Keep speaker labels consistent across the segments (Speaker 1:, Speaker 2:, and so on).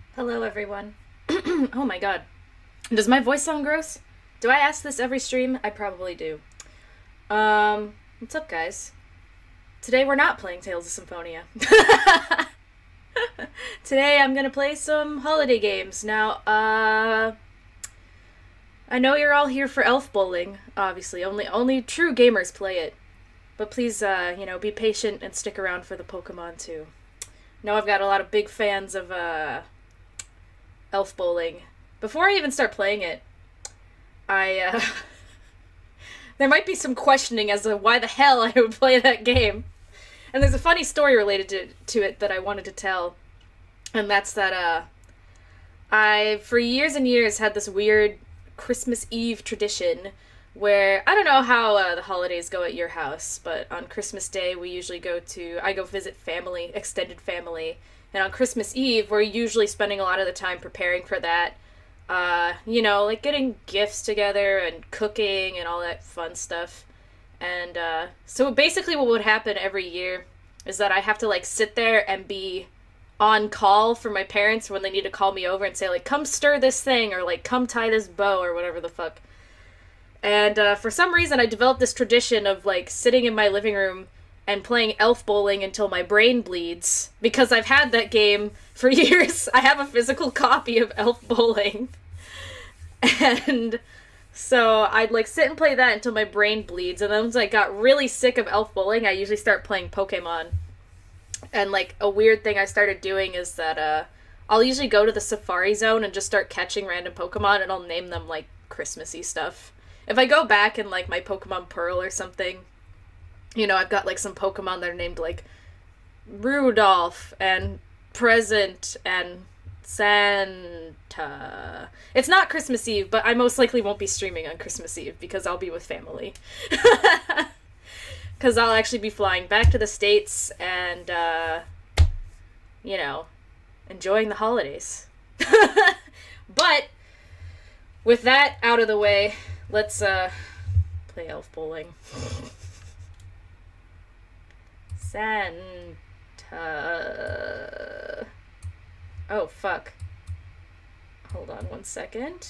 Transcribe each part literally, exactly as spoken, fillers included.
Speaker 1: Hello, everyone. Oh my god. Does my voice sound gross? Do I ask this every stream? I probably do. Um, what's up, guys? Today we're not playing Tales of Symphonia. Today I'm gonna play some holiday games. Now, uh... I know you're all here for Elf Bowling, obviously. Only only true gamers play it. But please, uh, you know, be patient and stick around for the Pokemon, too. Know I've got a lot of big fans of, uh... Elf Bowling. Before I even start playing it, I, uh... there might be some questioning as to why the hell I would play that game. And there's a funny story related to, to it that I wanted to tell. And that's that, uh... I, for years and years, had this weird Christmas Eve tradition where, I don't know how uh, the holidays go at your house, but on Christmas Day we usually go to, I go visit family, extended family, and on Christmas Eve we're usually spending a lot of the time preparing for that. Uh, you know, like getting gifts together and cooking and all that fun stuff. And uh, so basically what would happen every year is that I have to like sit there and be on call for my parents when they need to call me over and say like, come stir this thing or like come tie this bow or whatever the fuck. And uh, for some reason I developed this tradition of like sitting in my living room and playing Elf Bowling until my brain bleeds because I've had that game for years. I have a physical copy of Elf Bowling. And so I'd like sit and play that until my brain bleeds, and then once I got really sick of Elf Bowling, I usually start playing Pokemon. And like a weird thing I started doing is that uh I'll usually go to the Safari Zone and just start catching random Pokemon, and I'll name them like Christmassy stuff. If I go back in like my Pokemon Pearl or something, you know, I've got like some Pokemon that are named like Rudolph and Present and Santa. It's not Christmas Eve, but I most likely won't be streaming on Christmas Eve because I'll be with family. Because I'll actually be flying back to the States and, uh, you know, enjoying the holidays. But, with that out of the way, let's, uh, play Elf Bowling. Santa... Oh, fuck. Hold on one second.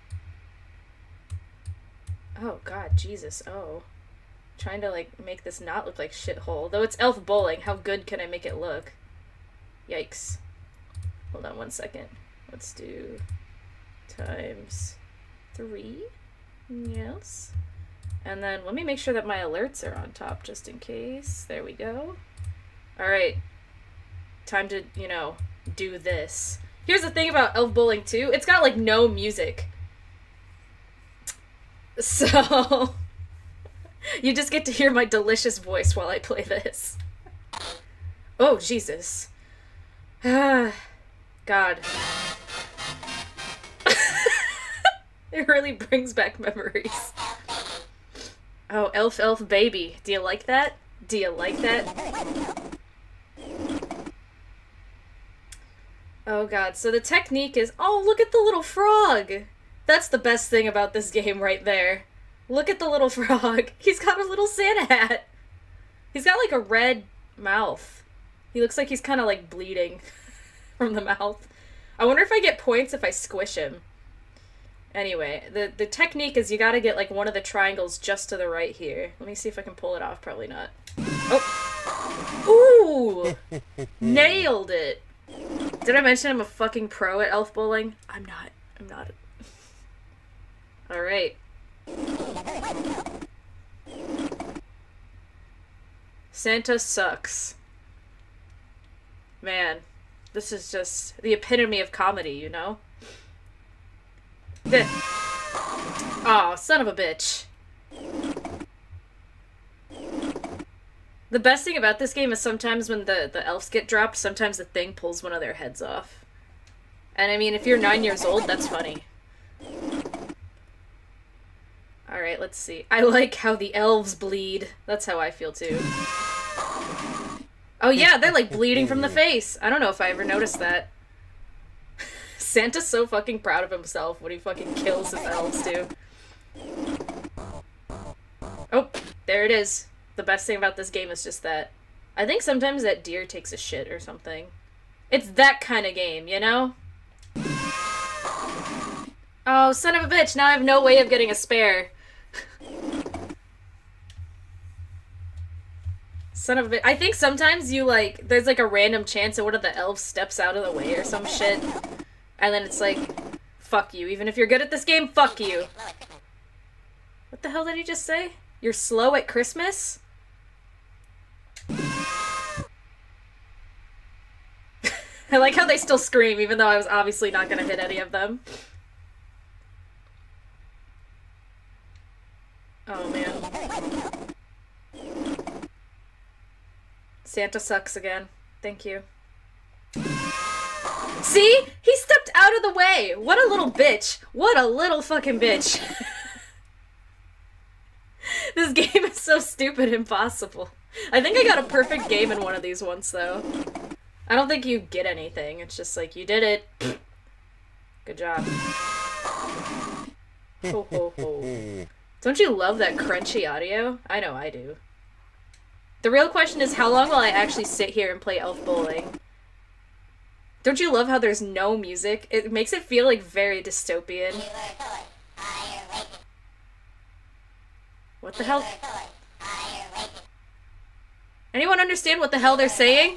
Speaker 1: Oh, God, Jesus, oh. Trying to, like, make this not look like shithole. Though it's Elf Bowling, how good can I make it look? Yikes. Hold on one second. Let's do times three. Yes. And then let me make sure that my alerts are on top just in case. There we go. Alright. Time to, you know, do this. Here's the thing about Elf Bowling two. It's got, like, no music. So... you just get to hear my delicious voice while I play this. Oh, Jesus. God. It really brings back memories. Oh, Elf Elf Baby. Do you like that? Do you like that? Oh god, so the technique is... Oh, look at the little frog! That's the best thing about this game right there. Look at the little frog. He's got a little Santa hat. He's got like a red mouth. He looks like he's kind of like bleeding from the mouth. I wonder if I get points if I squish him. Anyway, the, the technique is you gotta get like one of the triangles just to the right here. Let me see if I can pull it off. Probably not. Oh! Ooh! Nailed it! Did I mention I'm a fucking pro at Elf Bowling? I'm not. I'm not. Alright. Santa sucks. Man, this is just the epitome of comedy, you know? The- oh, son of a bitch. The best thing about this game is sometimes when the, the elves get dropped, sometimes the thing pulls one of their heads off. And I mean, if you're nine years old, that's funny. Alright, let's see. I like how the elves bleed. That's how I feel too. Oh yeah, they're like bleeding from the face. I don't know if I ever noticed that. Santa's so fucking proud of himself when he fucking kills his elves too. Oh, there it is. The best thing about this game is just that. I think sometimes that deer takes a shit or something. It's that kind of game, you know? Oh, son of a bitch, now I have no way of getting a spare. Son of a bitch. I think sometimes you, like, there's, like, a random chance that one of the elves steps out of the way or some shit. And then it's like, fuck you. Even if you're good at this game, fuck you. What the hell did he just say? You're slow at Christmas? I like how they still scream, even though I was obviously not gonna hit any of them. Oh, man. Santa sucks again. Thank you. See? He stepped out of the way! What a little bitch. What a little fucking bitch. This game is so stupid and impossible. I think I got a perfect game in one of these once, though. I don't think you get anything. It's just like, you did it. Good job. Ho ho ho. Don't you love that crunchy audio? I know I do. The real question is, how long will I actually sit here and play Elf Bowling? Don't you love how there's no music? It makes it feel, like, very dystopian. What the hell? Anyone understand what the hell they're saying?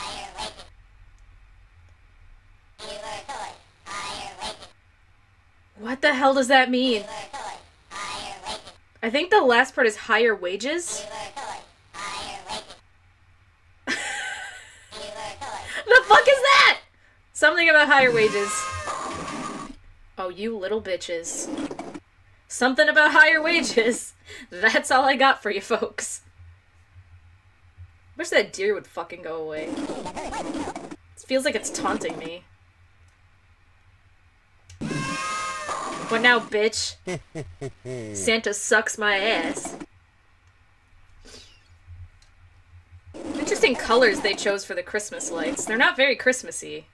Speaker 1: What the hell does that mean? I think the last part is higher wages. The fuck is that? Something about higher wages. Oh, you little bitches. Something about higher wages. That's all I got for you folks. Wish that deer would fucking go away. It feels like it's taunting me. What now, bitch? Santa sucks my ass. Interesting colors they chose for the Christmas lights. They're not very Christmassy.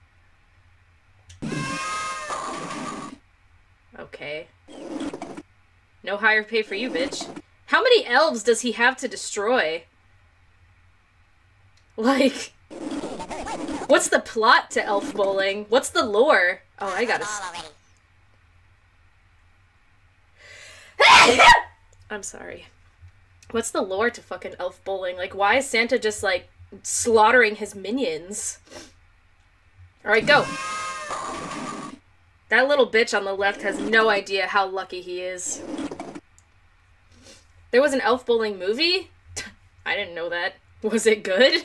Speaker 1: Okay. No higher pay for you, bitch. How many elves does he have to destroy? Like... What's the plot to Elf Bowling? What's the lore? Oh, I gotta... I'm sorry. What's the lore to fucking Elf Bowling? Like, why is Santa just, like, slaughtering his minions? Alright, go! That little bitch on the left has no idea how lucky he is. There was an Elf Bowling movie? I didn't know that. Was it good?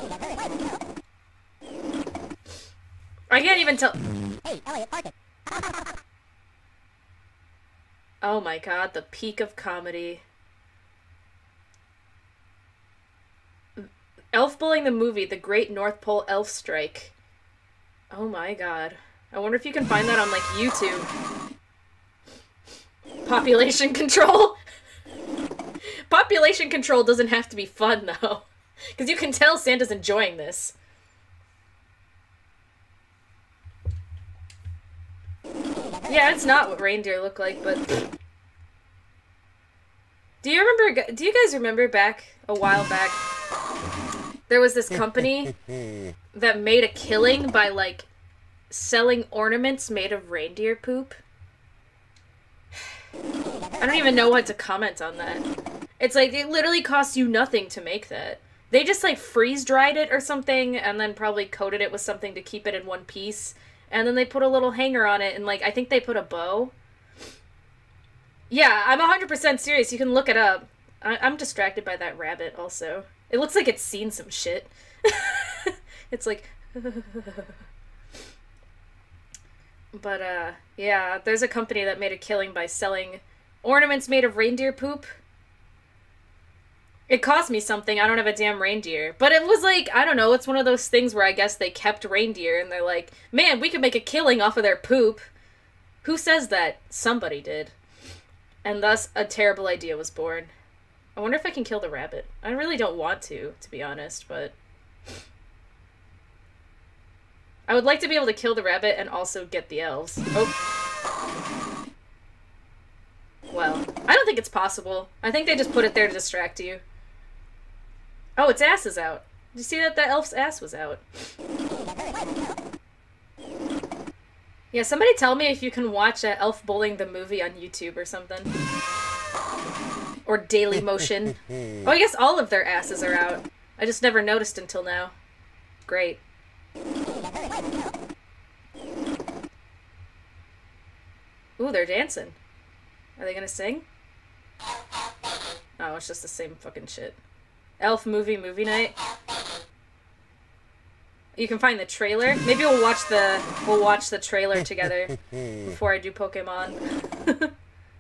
Speaker 1: I can't even tell- Hey, Elliot, park it. Oh my god, the peak of comedy. Elf Bowling the movie, The Great North Pole Elf Strike. Oh my god. I wonder if you can find that on, like, YouTube. Population control? Population control doesn't have to be fun, though. Because you can tell Santa's enjoying this. Yeah, it's not what reindeer look like, but... Do you remember... Do you guys remember back, a while back, there was this company that made a killing by, like, selling ornaments made of reindeer poop? I don't even know what to comment on that. It's like, it literally costs you nothing to make that. They just, like, freeze-dried it or something, and then probably coated it with something to keep it in one piece. And then they put a little hanger on it, and, like, I think they put a bow. Yeah, I'm one hundred percent serious. You can look it up. I I'm distracted by that rabbit, also. It looks like it's seen some shit. It's like... But, uh, yeah, there's a company that made a killing by selling ornaments made of reindeer poop. It cost me something. I don't have a damn reindeer. But it was like, I don't know, it's one of those things where I guess they kept reindeer and they're like, man, we could make a killing off of their poop. Who says that? Somebody did. And thus, a terrible idea was born. I wonder if I can kill the rabbit. I really don't want to, to be honest, but... I would like to be able to kill the rabbit and also get the elves. Oh. Well, I don't think it's possible. I think they just put it there to distract you. Oh, its ass is out. Did you see that the elf's ass was out? Yeah, somebody tell me if you can watch uh, Elf Bowling the movie on YouTube or something. Or Daily Motion. Oh, I guess all of their asses are out. I just never noticed until now. Great. Ooh, they're dancing. Are they gonna sing? Oh, it's just the same fucking shit. Elf movie, movie night. You can find the trailer. Maybe we'll watch the we'll watch the trailer together before I do Pokemon.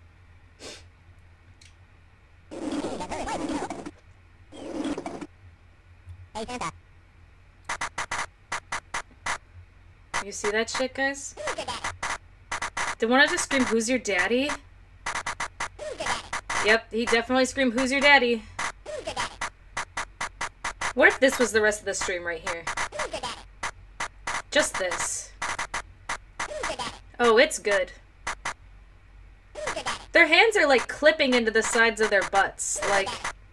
Speaker 1: You see that shit, guys? Did one of just scream, "Who's your daddy?" Yep, he definitely screamed, "Who's your daddy?" What if this was the rest of the stream right here? Just this. Oh, it's good. Their hands are like clipping into the sides of their butts. Like,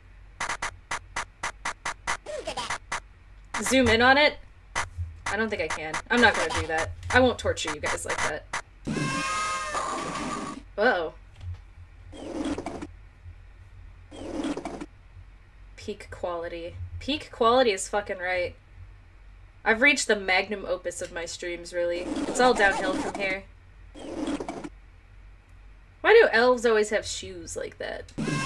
Speaker 1: zoom in on it? I don't think I can. I'm not gonna do that. I won't torture you guys like that. Whoa. Peak quality. Peak quality is fucking right. I've reached the magnum opus of my streams, really. It's all downhill from here. Why do elves always have shoes like that?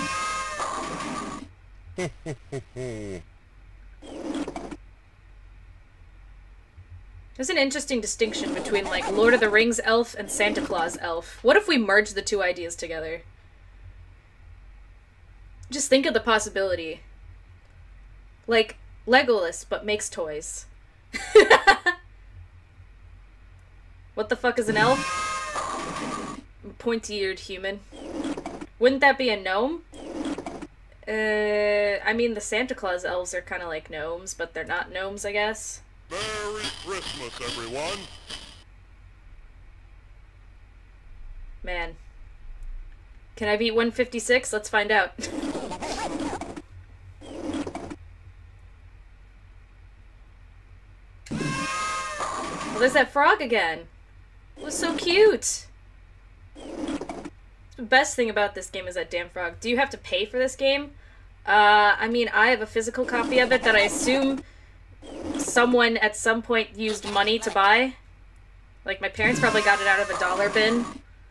Speaker 1: There's an interesting distinction between, like, Lord of the Rings elf and Santa Claus elf. What if we merge the two ideas together? Just think of the possibility. Like, Legolas, but makes toys. What the fuck is an elf? Pointy-eared human. Wouldn't that be a gnome? Uh, I mean, the Santa Claus elves are kind of like gnomes, but they're not gnomes, I guess.
Speaker 2: Merry Christmas, everyone!
Speaker 1: Man. Can I beat one fifty-six? Let's find out. Well, there's that frog again. It was so cute. The best thing about this game is that damn frog. Do you have to pay for this game? Uh, I mean, I have a physical copy of it that I assume someone at some point used money to buy. Like, my parents probably got it out of a dollar bin.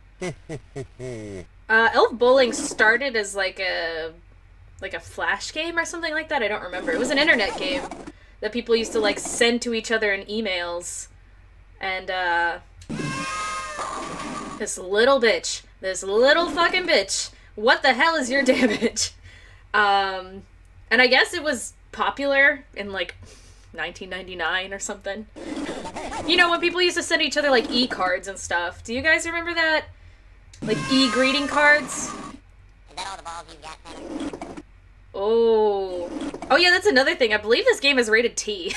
Speaker 1: uh, Elf Bowling started as like a like a flash game or something like that. I don't remember. It was an internet game that people used to like send to each other in emails. And uh this little bitch, this little fucking bitch, what the hell is your damage? Um, and I guess it was popular in like nineteen ninety-nine or something. You know, when people used to send each other like e-cards and stuff. Do you guys remember that? Like e-greeting cards?
Speaker 3: Is that all the balls you've got, Santa?
Speaker 1: Oh. Oh yeah, that's another thing. I believe this game is rated T.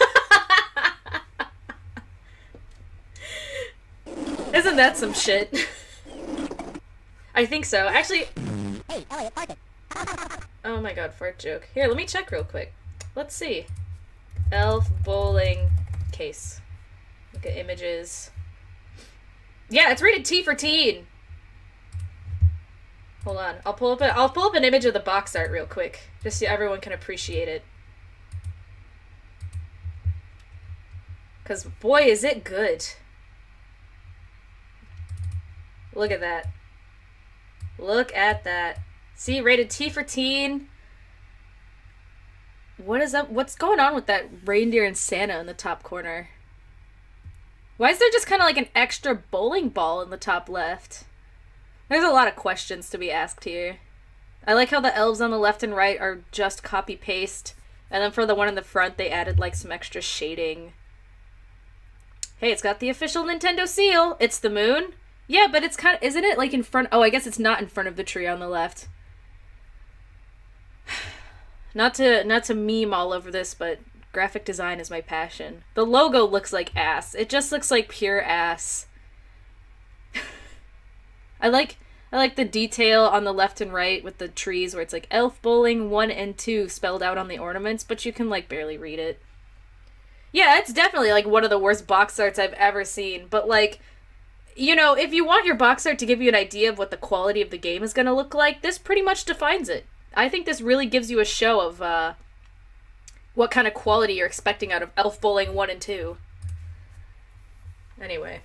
Speaker 1: Isn't that some shit? I think so. Actually...
Speaker 3: Hey, Elliot, park it.
Speaker 1: Oh my god, fart joke. Here, let me check real quick. Let's see. Elf Bowling case. Look at images. Yeah, it's rated T for teen. Hold on. I'll pull up a, I'll pull up an image of the box art real quick, just so everyone can appreciate it. Cause boy, is it good. Look at that. Look at that. See, rated T for teen. What is up? What's going on with that reindeer and Santa in the top corner? Why is there just kind of like an extra bowling ball in the top left? There's a lot of questions to be asked here. I like how the elves on the left and right are just copy-paste. And then for the one in the front, they added like some extra shading. Hey, it's got the official Nintendo seal. It's the moon. Yeah, but it's kind of... Isn't it like in front... Oh, I guess it's not in front of the tree on the left. Not to not to meme all over this, but graphic design is my passion. The logo looks like ass. It just looks like pure ass. I like I like the detail on the left and right with the trees where it's like Elf Bowling one and two spelled out on the ornaments, but you can like barely read it. Yeah, it's definitely like one of the worst box arts I've ever seen, but like you know, if you want your box art to give you an idea of what the quality of the game is going to look like, this pretty much defines it. I think this really gives you a show of uh, what kind of quality you're expecting out of Elf Bowling one and two. Anyway.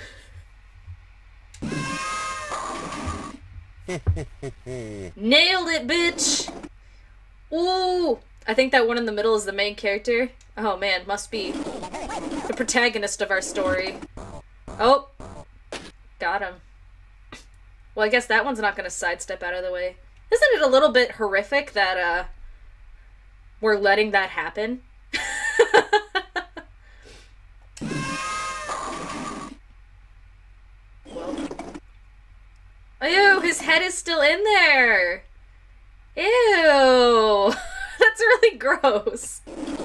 Speaker 1: Nailed it, bitch! Ooh! I think that one in the middle is the main character. Oh man, must be the protagonist of our story. Oh! Got him. Well, I guess that one's not gonna sidestep out of the way. Isn't it a little bit horrific that, uh, we're letting that happen? Well. Ew, his head is still in there! Ew! That's really gross.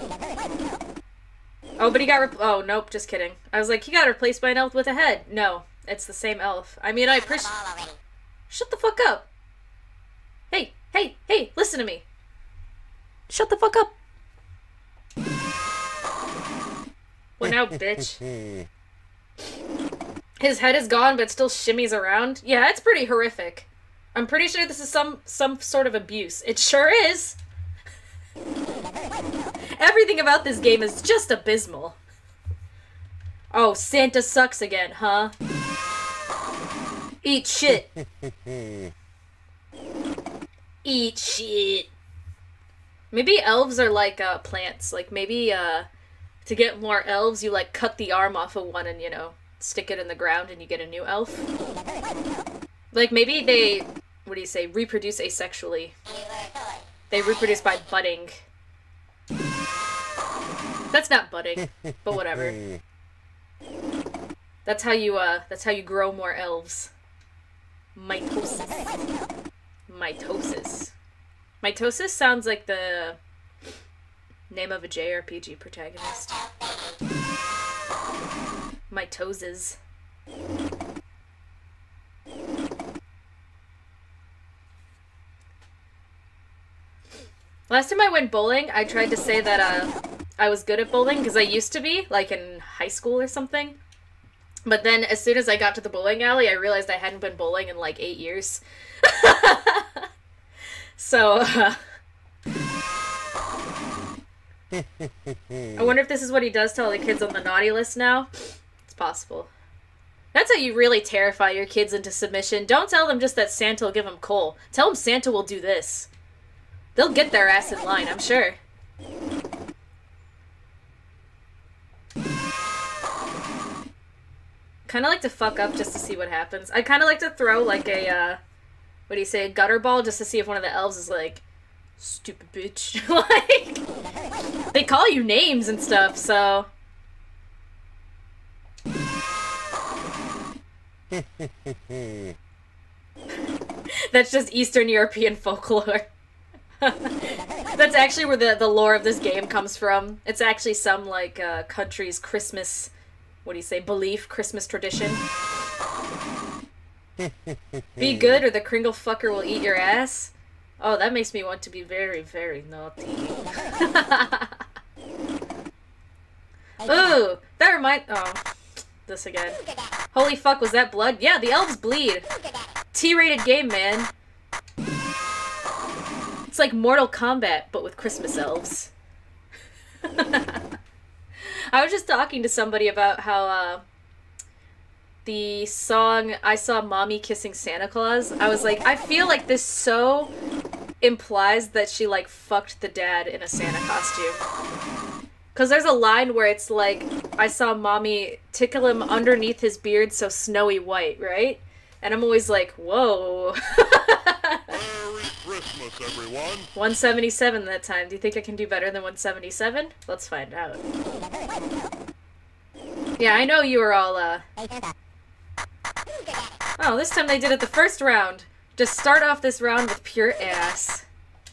Speaker 1: Oh, but he got re- oh, nope, just kidding. I was like, he got replaced by an elf with a head. No, it's the same elf. I mean, I appreciate- Shut the fuck up! Hey, hey, hey, listen to me! Shut the fuck up! Well, now, bitch. His head is gone, but it still shimmies around. Yeah, it's pretty horrific. I'm pretty sure this is some some sort of abuse. It sure is! Everything about this game is just abysmal. Oh, Santa sucks again, huh? Eat shit. Eat shit. Maybe elves are like uh, plants. Like, maybe uh, to get more elves, you like cut the arm off of one and, you know, stick it in the ground and you get a new elf. Like, maybe they, what do you say, reproduce asexually. They reproduce by budding. That's not budding, but whatever. That's how you, uh, that's how you grow more elves. Mitosis. Mitosis. Mitosis sounds like the name of a J R P G protagonist. Mitosis. Last time I went bowling, I tried to say that uh, I was good at bowling, because I used to be, like in high school or something. But then as soon as I got to the bowling alley, I realized I hadn't been bowling in like eight years. So, uh, I wonder if this is what he does to all the kids on the naughty list now. It's possible. That's how you really terrify your kids into submission. Don't tell them just that Santa will give them coal. Tell them Santa will do this. They'll get their ass in line, I'm sure. Kind of like to fuck up just to see what happens. I kind of like to throw like a, uh, what do you say, a gutter ball just to see if one of the elves is like, stupid bitch. Like, they call you names and stuff, so. That's just Eastern European folklore. That's actually where the, the lore of this game comes from. It's actually some, like, uh, country's Christmas, what do you say, belief, Christmas tradition. Be good or the Kringle fucker will eat your ass. Oh, that makes me want to be very, very naughty. Ooh, that remind- oh, this again. Holy fuck, was that blood? Yeah, the elves bleed. T-rated game, man. It's like Mortal Kombat, but with Christmas elves. I was just talking to somebody about how, uh, the song I Saw Mommy Kissing Santa Claus, I was like, I feel like this so implies that she, like, fucked the dad in a Santa costume. Because there's a line where it's like, I saw Mommy tickle him underneath his beard so snowy white, right? And I'm always like, whoa.
Speaker 2: Merry Christmas, everyone.
Speaker 1: one seventy-seven that time. Do you think I can do better than one seventy-seven? Let's find out. Yeah, I know you were all, uh... oh, this time they did it the first round. Just start off this round with pure ass.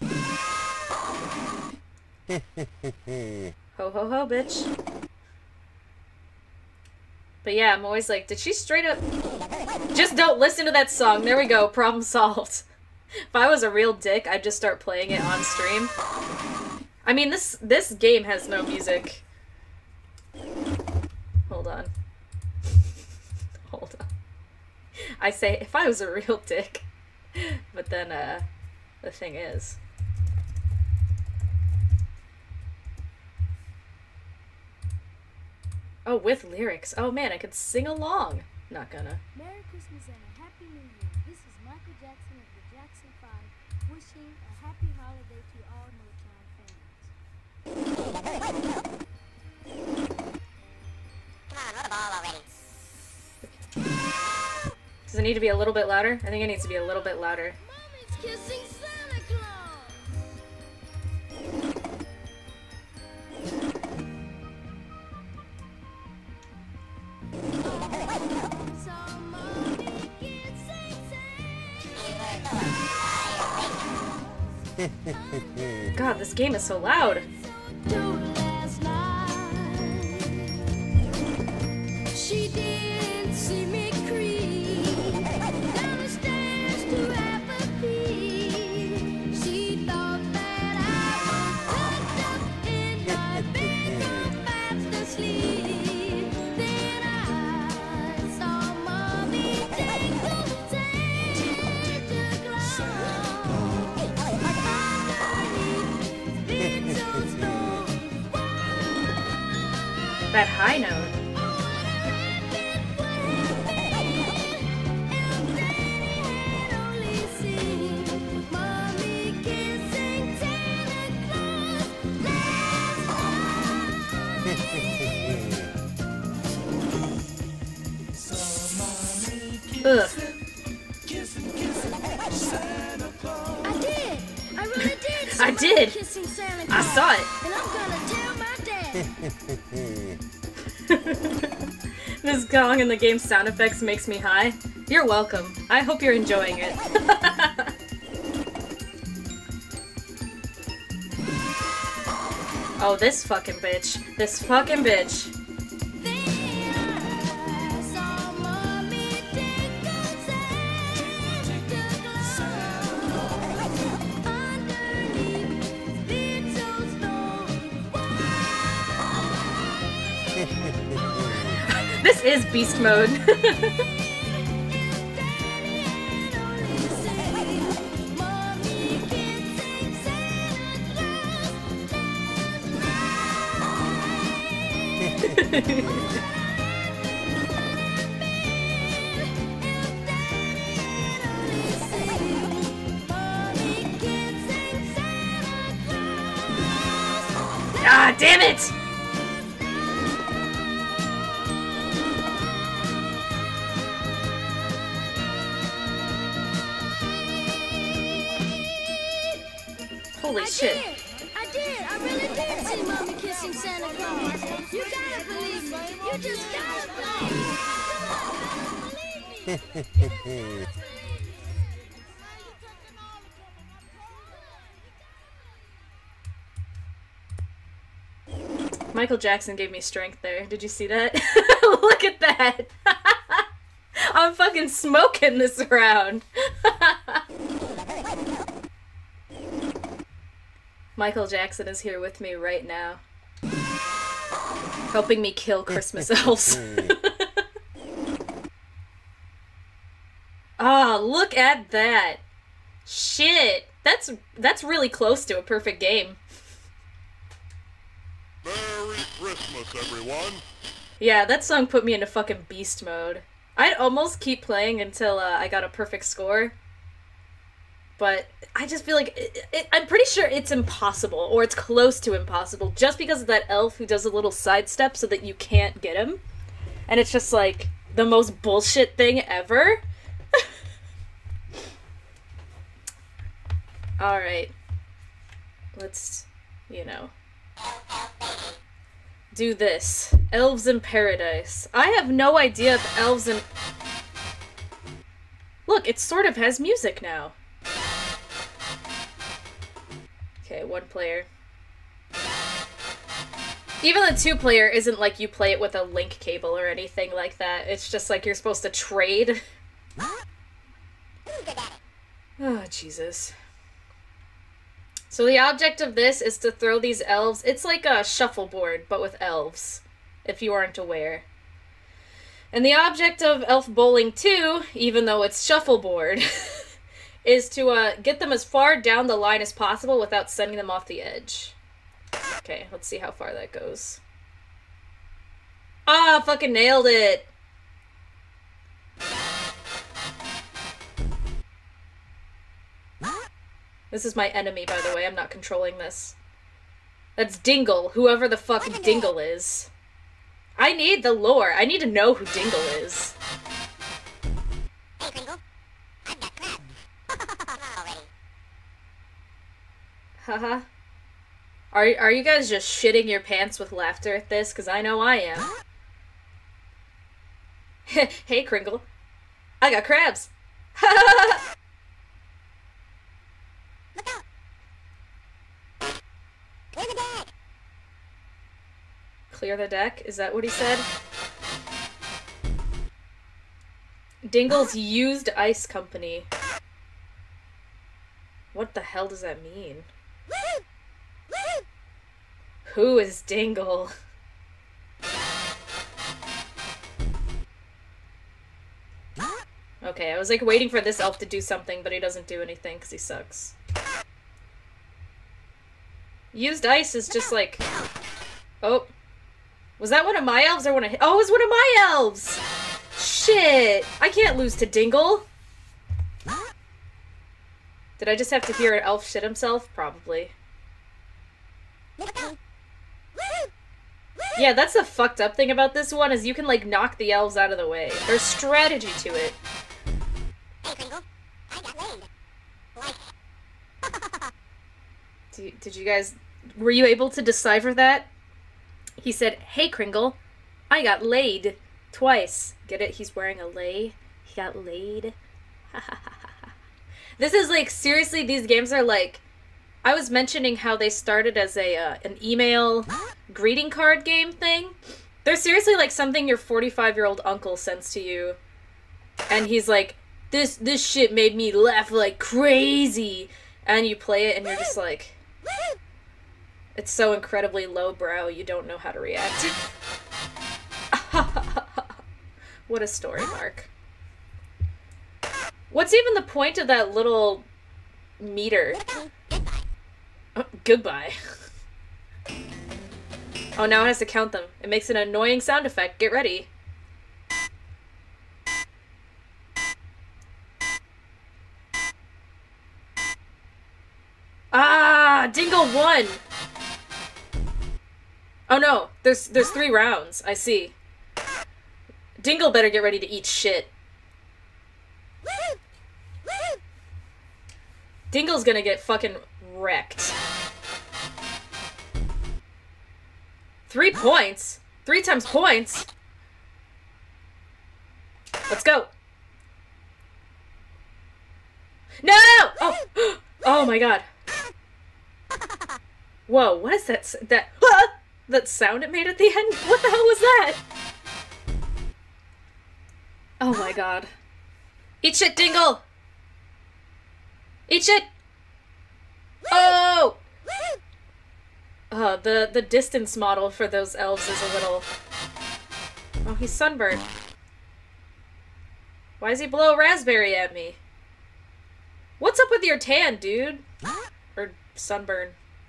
Speaker 1: Ho ho ho, bitch. But yeah, I'm always like, did she straight up... Just don't listen to that song. There we go. Problem solved. If I was a real dick, I'd just start playing it on stream. I mean, this this game has no music. Hold on. Hold on. I say, if I was a real dick. But then, uh, the thing is... Oh, with lyrics. Oh man, I could sing along. Not gonna.
Speaker 4: Merry Christmas and a Happy New Year. This is Michael Jackson of the Jackson five, wishing a happy holiday to all Motown fans.
Speaker 3: Come on, roll the ball already.
Speaker 1: Does it need to be a little bit louder? I think it needs to be a little bit louder.
Speaker 4: Mommy's kissing Santa Claus. So mommy can sing Santa.
Speaker 1: God, this game is so loud.
Speaker 4: Last night, she didn't see me creep down the stairs to have a peek. She thought that I was tucked up in my bedroom fast asleep. Then I saw mommy tinkle Santa Claus underneath Beetle's stone.
Speaker 1: That high note. Ugh.
Speaker 4: I did. I really did.
Speaker 1: I did.
Speaker 4: Kissing Santa
Speaker 1: I
Speaker 4: Claus.
Speaker 1: saw it.
Speaker 4: And I'm gonna tell my dad.
Speaker 1: This gong and the game's sound effects makes me high. You're welcome. I hope you're enjoying it. Oh, this fucking bitch. This fucking bitch.
Speaker 4: Then I saw mommy tinkle Santa Claus underneath Beetle's stone.
Speaker 1: This is beast mode. Ah, damn it! Holy
Speaker 4: I
Speaker 1: shit.
Speaker 4: did. I did. I really did see mommy kissing Santa Claus. You gotta believe me. You just gotta believe me. Come on, believe me.
Speaker 1: Michael Jackson gave me strength there. Did you see that? Look at that! I'm fucking smoking this round. Michael Jackson is here with me right now. Helping me kill Christmas elves. Ah, oh, look at that! Shit! That's that's really close to a perfect game.
Speaker 2: Merry Christmas, everyone.
Speaker 1: Yeah, that song put me into fucking beast mode. I'd almost keep playing until uh, I got a perfect score. But I just feel like it, it, I'm pretty sure it's impossible, or it's close to impossible, just because of that elf who does a little sidestep so that you can't get him. And it's just like the most bullshit thing ever. Alright. Let's, you know, do this. Elves in Paradise. I have no idea if Elves in... Look, it sort of has music now. Okay, one player. Even the two player isn't like you play it with a link cable or anything like that. It's just like you're supposed to trade. Oh, Jesus. So the object of this is to throw these elves. It's like a shuffleboard, but with elves, if you aren't aware. And the object of Elf Bowling two, even though it's shuffleboard, is to uh, get them as far down the line as possible without sending them off the edge. Okay, let's see how far that goes. Ah, fucking nailed it! This is my enemy, by the way. I'm not controlling this. That's Dingle, whoever the fuck Dingle is. I need the lore. I need to know who Dingle is.
Speaker 3: Hey, Kringle. I've got crabs. Already.
Speaker 1: Haha. Are, are you guys just shitting your pants with laughter at this? Because I know I am. Hey, Kringle. I got crabs.
Speaker 3: Look out. Clear the deck.
Speaker 1: Clear the deck? Is that what he said? Dingle's Used Ice Company. What the hell does that mean?
Speaker 3: Woo! Woo!
Speaker 1: Who is Dingle? Okay, I was like waiting for this elf to do something, but he doesn't do anything because he sucks. Used Ice is just like... Oh. Was that one of my elves or one of... Oh, it was one of my elves! Shit! I can't lose to Dingle! Did I just have to hear an elf shit himself? Probably. Yeah, that's the fucked up thing about this one, is you can, like, knock the elves out of the way. There's strategy to it.
Speaker 3: Hey, Kringle. I got laid. Like...
Speaker 1: Did, did you guys... Were you able to decipher that? He said, hey, Kringle, I got laid. Twice. Get it? He's wearing a lay. He got laid. This is, like, seriously, these games are, like... I was mentioning how they started as a uh, an email greeting card game thing. They're seriously like something your forty-five-year-old uncle sends to you. And he's like, this this shit made me laugh like crazy. And you play it and you're just like... It's so incredibly lowbrow, you don't know how to react. What a story, Mark. What's even the point of that little meter? Oh, goodbye. Oh, now it has to count them. It makes an annoying sound effect. Get ready. Ah, Dingle won. Oh no, there's there's three rounds. I see. Dingle better get ready to eat shit. Dingle's gonna get fucking wrecked. Three points? Three times points? Let's go. No! Oh, oh my god. Whoa, what is that? s- That, ah! That sound it made at the end? What the hell was that? Oh my god. Eat shit, Dingle! Eat shit! Oh! Uh, the, the distance model for those elves is a little... Oh, he's sunburned. Why does he blow a raspberry at me? What's up with your tan, dude? Or sunburn.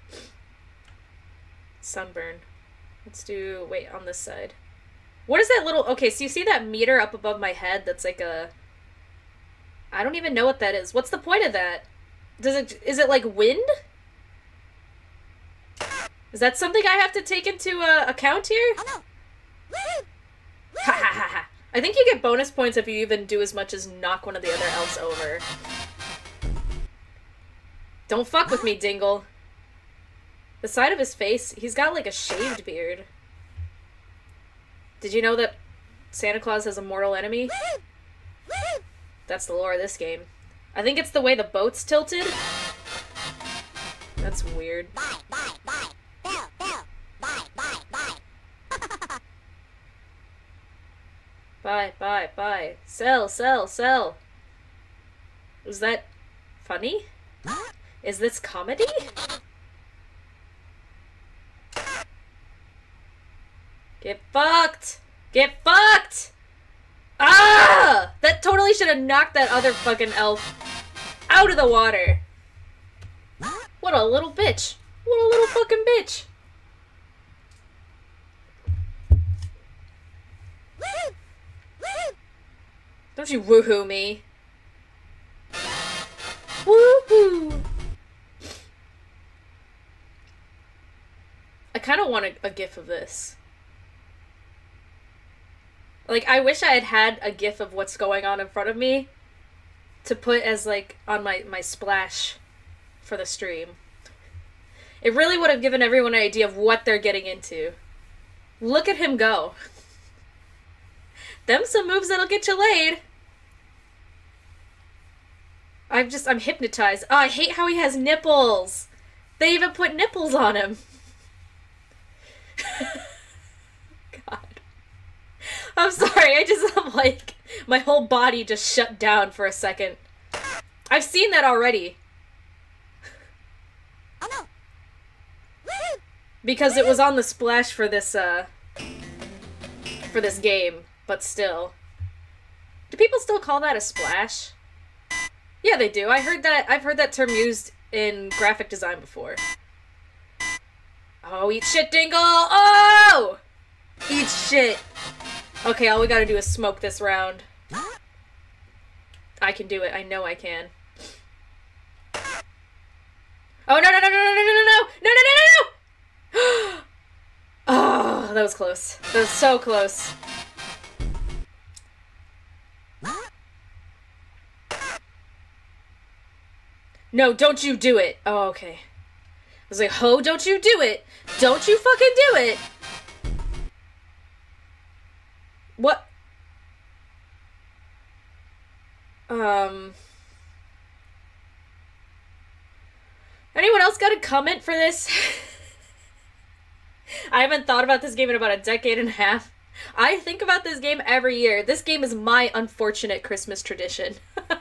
Speaker 1: Sunburn. Let's do... Wait, on this side. What is that little... Okay, so you see that meter up above my head that's like a... I don't even know what that is. What's the point of that? Does it... Is it like wind? Is that something I have to take into uh, account here?
Speaker 3: Oh no!
Speaker 1: Ha ha ha ha. I think you get bonus points if you even do as much as knock one of the other elves over. Don't fuck with me, Dingle. The side of his face, he's got like a shaved beard. Did you know that Santa Claus has a mortal enemy? That's the lore of this game. I think it's the way the boat's tilted. That's weird.
Speaker 3: Buy, buy, buy. Sell, sell. Buy, buy, buy.
Speaker 1: Buy, buy, buy. Sell, sell, sell. Was that funny? Is this comedy? Get fucked! Get fucked! really should have knocked that other fucking elf out of the water. What a little bitch. What a little fucking bitch. Don't you woohoo me. Woohoo! I kind of want a, a gif of this. Like, I wish I had had a gif of what's going on in front of me to put as, like, on my, my splash for the stream. It really would have given everyone an idea of what they're getting into. Look at him go. Them some moves that'll get you laid. I'm just, I'm hypnotized. Oh, I hate how he has nipples. They even put nipples on him. God. I'm sorry, I just, I'm like, my whole body just shut down for a second. I've seen that already.
Speaker 3: Oh no!
Speaker 1: Because it was on the splash for this, uh, for this game, but still. Do people still call that a splash? Yeah, they do. I heard that, I've heard that term used in graphic design before. Oh, eat shit, Dingle! Oh! Eat shit. Okay, all we gotta do is smoke this round. I can do it. I know I can. Oh, no, no, no, no, no, no, no, no, no, no, no, no, no, no! Oh, that was close. That was so close. No, don't you do it. Oh, okay. I was like, ho, don't you do it. Don't you fucking do it. What? Um... Anyone else got a comment for this? I haven't thought about this game in about a decade and a half. I think about this game every year. This game is my unfortunate Christmas tradition.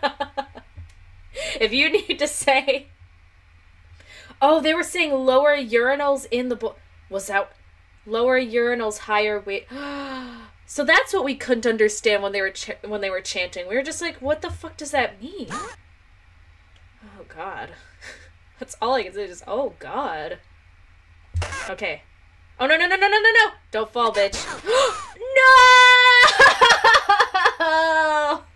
Speaker 1: If you need to say... Oh, they were saying lower urinals in the book. Was that... Lower urinals, higher weight... So that's what we couldn't understand when they were ch when they were chanting. We were just like, what the fuck does that mean? Oh, God. That's all I can say, just, oh, God. Okay. Oh, no, no, no, no, no, no, no! Don't fall, bitch. No!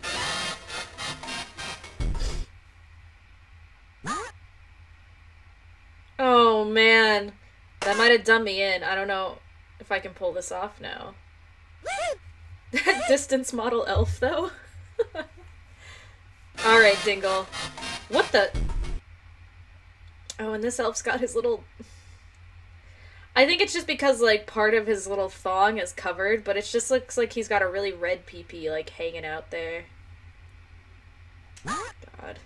Speaker 1: Oh, man. That might have done me in. I don't know if I can pull this off now. That distance model elf, though. Alright, Dingle. What the... Oh, and this elf's got his little... I think it's just because, like, part of his little thong is covered, but it just looks like he's got a really red pee-pee, like, hanging out there. God.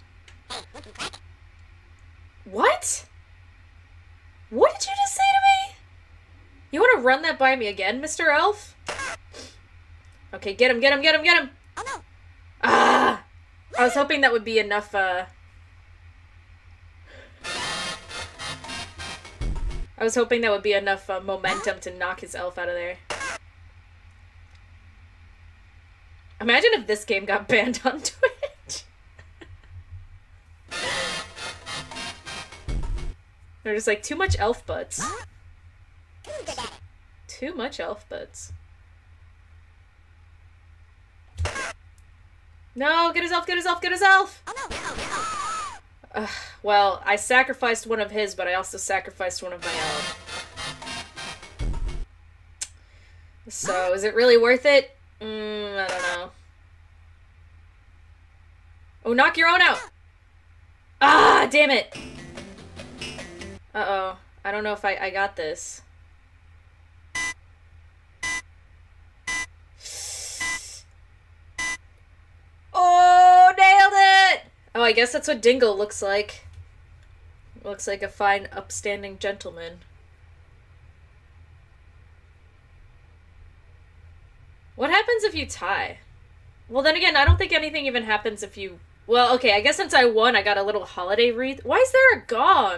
Speaker 1: What? What did you just say to me? You want to run that by me again, Mister Elf? Okay, get him, get him, get him, get him!
Speaker 3: Oh no!
Speaker 1: Ah! I was hoping that would be enough, uh... I was hoping that would be enough uh, momentum to knock his elf out of there. Imagine if this game got banned on Twitch. They're just like, too much elf butts. Too much elf butts. No, get his elf, get his elf, get his elf!
Speaker 3: Oh no! No! No!
Speaker 1: Ugh, well, I sacrificed one of his, but I also sacrificed one of my own. So, is it really worth it? Mm, I don't know. Oh, knock your own out! Ah, damn it! Uh-oh. I don't know if I, I got this. Oh, nailed it! Oh, I guess that's what Dingle looks like. Looks like a fine, upstanding gentleman. What happens if you tie? Well, then again, I don't think anything even happens if you... Well, okay, I guess since I won, I got a little holiday wreath. Why is there a gong?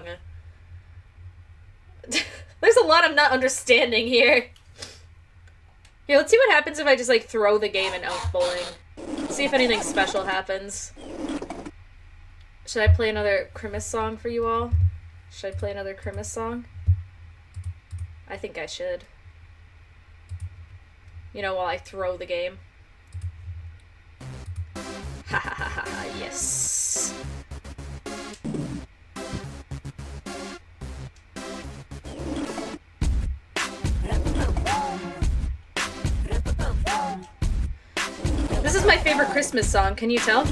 Speaker 1: There's a lot of not understanding here. Here, let's see what happens if I just, like, throw the game in Elf Bowling. See if anything special happens. Should I play another Christmas song for you all? Should I play another Christmas song? I think I should. You know, while I throw the game. Ha ha ha ha, yes. This is my favorite Christmas song, can you tell?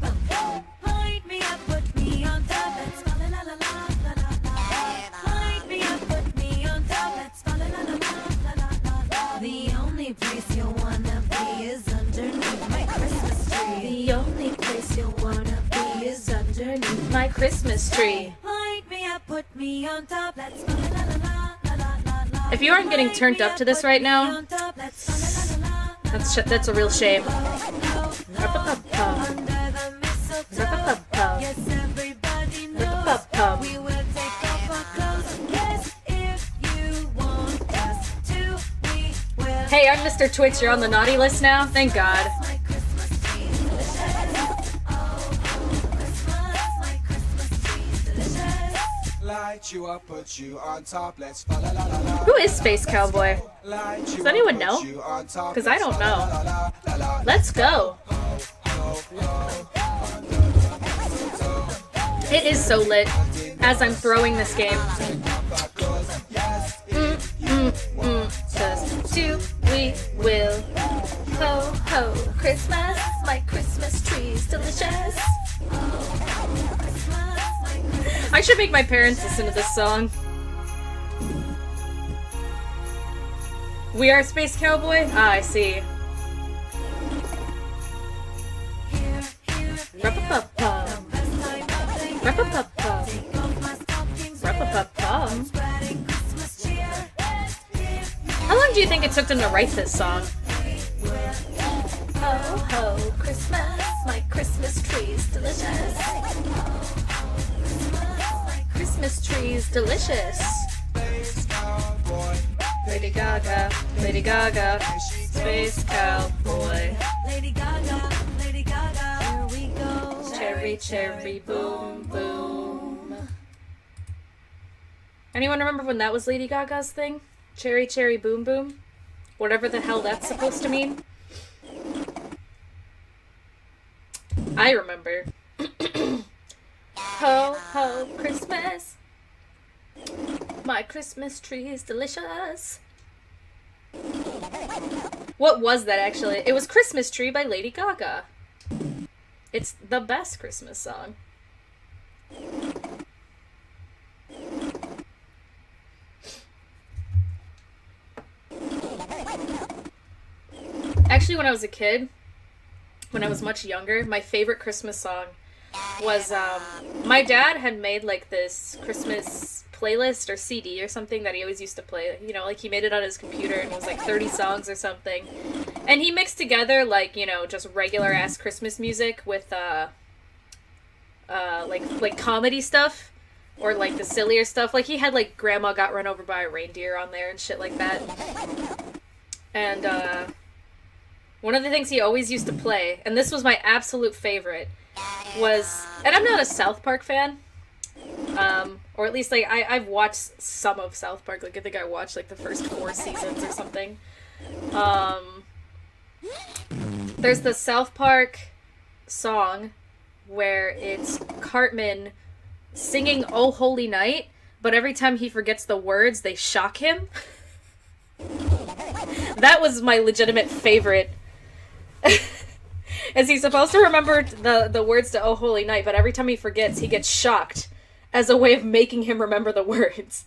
Speaker 4: The only place you'll wanna be is underneath my Christmas tree.
Speaker 1: The only place you'll wanna be is underneath my Christmas tree.
Speaker 4: Light me up, put me on top, let's la la la la la la la.
Speaker 1: If you aren't getting turned up to this right now, that's sh that's a real shame. Ra-pa-pa-pum. Ra-pa-pa-pum.
Speaker 4: Yes, everybody knows
Speaker 1: Ra-pa-pa-pum.
Speaker 4: we will take off our clothes. Yes, if you want us to, we will.
Speaker 1: Hey, I'm Mister Twix. You're on the naughty list now? Thank God.
Speaker 4: My Christmas tree is delicious. Oh, oh, Christmas, my Christmas tree is delicious.
Speaker 5: Light you up, put you on top, let's fa la la la la.
Speaker 1: Who is Space Cowboy?
Speaker 5: Light you
Speaker 1: Does anyone
Speaker 5: up,
Speaker 1: know?
Speaker 5: put you on top,
Speaker 1: 'Cause I don't
Speaker 5: let's
Speaker 1: know.
Speaker 5: fa la la la la la.
Speaker 1: Let's go. It is so lit as I'm throwing this game. Mm, mm, mm. Just two, we will. Ho, ho, Christmas, my Christmas tree's delicious. I should make my parents listen to this song. We are Space Cowboy? Ah, I see. Ra-pa-pa-pum. Ra-pa-pa-pum. Ra-pa-pa-pum. How long do you think it took them to write this song? Ho, ho, Christmas, my Christmas tree's delicious. Christmas tree's delicious. Lady Gaga, Lady Gaga, Space Cowboy.
Speaker 4: Lady Gaga, Lady Gaga, here we go.
Speaker 1: Cherry, cherry, boom, boom. Anyone remember when that was Lady Gaga's thing? Cherry, cherry, boom, boom? Whatever the hell that's supposed to mean. I remember. Ho, ho, Christmas. My Christmas tree is delicious. What was that actually? It was Christmas Tree by Lady Gaga. It's the best Christmas song. Actually, when I was a kid, when I was much younger, my favorite Christmas song was, um, my dad had made, like, this Christmas playlist or C D or something that he always used to play. You know, like, he made it on his computer and it was, like, thirty songs or something. And he mixed together, like, you know, just regular-ass Christmas music with, uh, uh, like, like, comedy stuff. Or, like, the sillier stuff. Like, he had, like, Grandma Got Run Over by a Reindeer on there and shit like that. And, uh... one of the things he always used to play, and this was my absolute favorite, was, and I'm not a South Park fan, um, or at least, like, I, I've watched some of South Park, like, I think I watched, like, the first four seasons or something. Um, there's the South Park song where it's Cartman singing Oh Holy Night, but every time he forgets the words, they shock him. That was my legitimate favorite. Is he supposed to remember the, the words to Oh Holy Night, but every time he forgets, he gets shocked as a way of making him remember the words.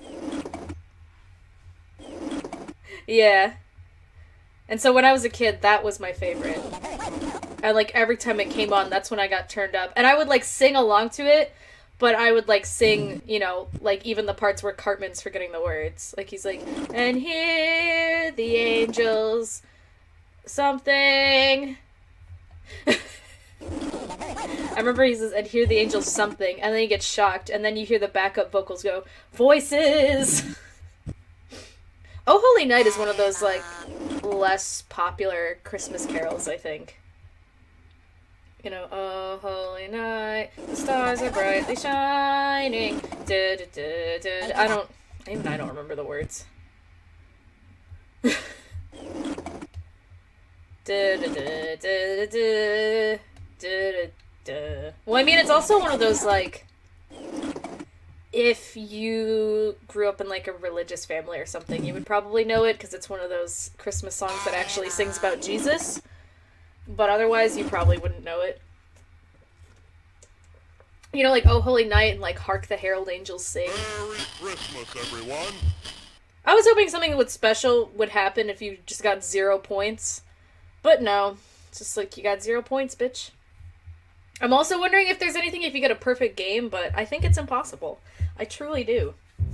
Speaker 1: Yeah. And so when I was a kid, that was my favorite. And, like, every time it came on, that's when I got turned up. And I would, like, sing along to it, but I would, like, sing, you know, like, even the parts where Cartman's forgetting the words. Like, he's like, and hear the angels... something. I remember he says, and hear the angels something, and then he gets shocked, and then you hear the backup vocals go, voices! Oh Holy Night is one of those, like, less popular Christmas carols, I think. You know, oh holy night, the stars are brightly shining. Da, da, da, da, da. I don't, even I don't remember the words. Da, da, da, da, da, da, da, da. Well, I mean, it's also one of those, like, if you grew up in, like, a religious family or something, you would probably know it, because it's one of those Christmas songs that actually sings about Jesus. But otherwise, you probably wouldn't know it. You know, like, Oh Holy Night and, like, Hark the Herald Angels Sing.
Speaker 2: Merry Christmas, everyone.
Speaker 1: I was hoping something would special would happen if you just got zero points. But no. It's just like, you got zero points, bitch. I'm also wondering if there's anything if you get a perfect game, but I think it's impossible. I truly do.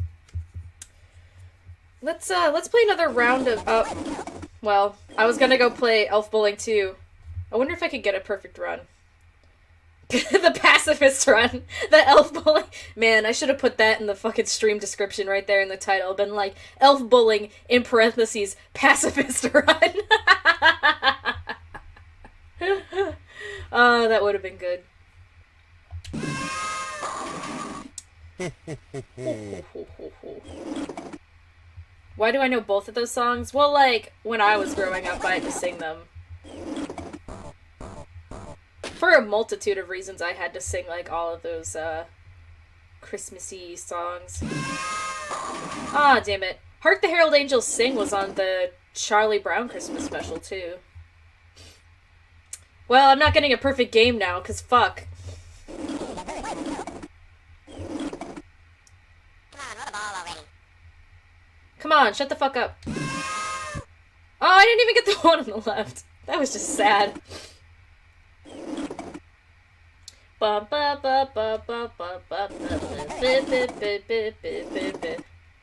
Speaker 1: Let's, uh, let's play another round of, uh, well, I was gonna go play Elf Bowling two. I wonder if I could get a perfect run. The pacifist run. The Elf Bowling. Man, I should have put that in the fucking stream description right there in the title. Been like, Elf Bowling, in parentheses, pacifist run. Oh, that would have been good. Why do I know both of those songs? Well, like, when I was growing up, I had to sing them. For a multitude of reasons, I had to sing, like, all of those, uh, Christmassy songs. Ah, damn it. Hark the Herald Angels Sing was on the Charlie Brown Christmas special, too. Well, I'm not getting a perfect game now, because fuck.
Speaker 3: Come on, roll the ball already.
Speaker 1: Come on, shut the fuck up. Oh, I didn't even get the one on the left. That was just sad. Ba ba ba ba ba ba ba ba ba ba ba ba ba ba.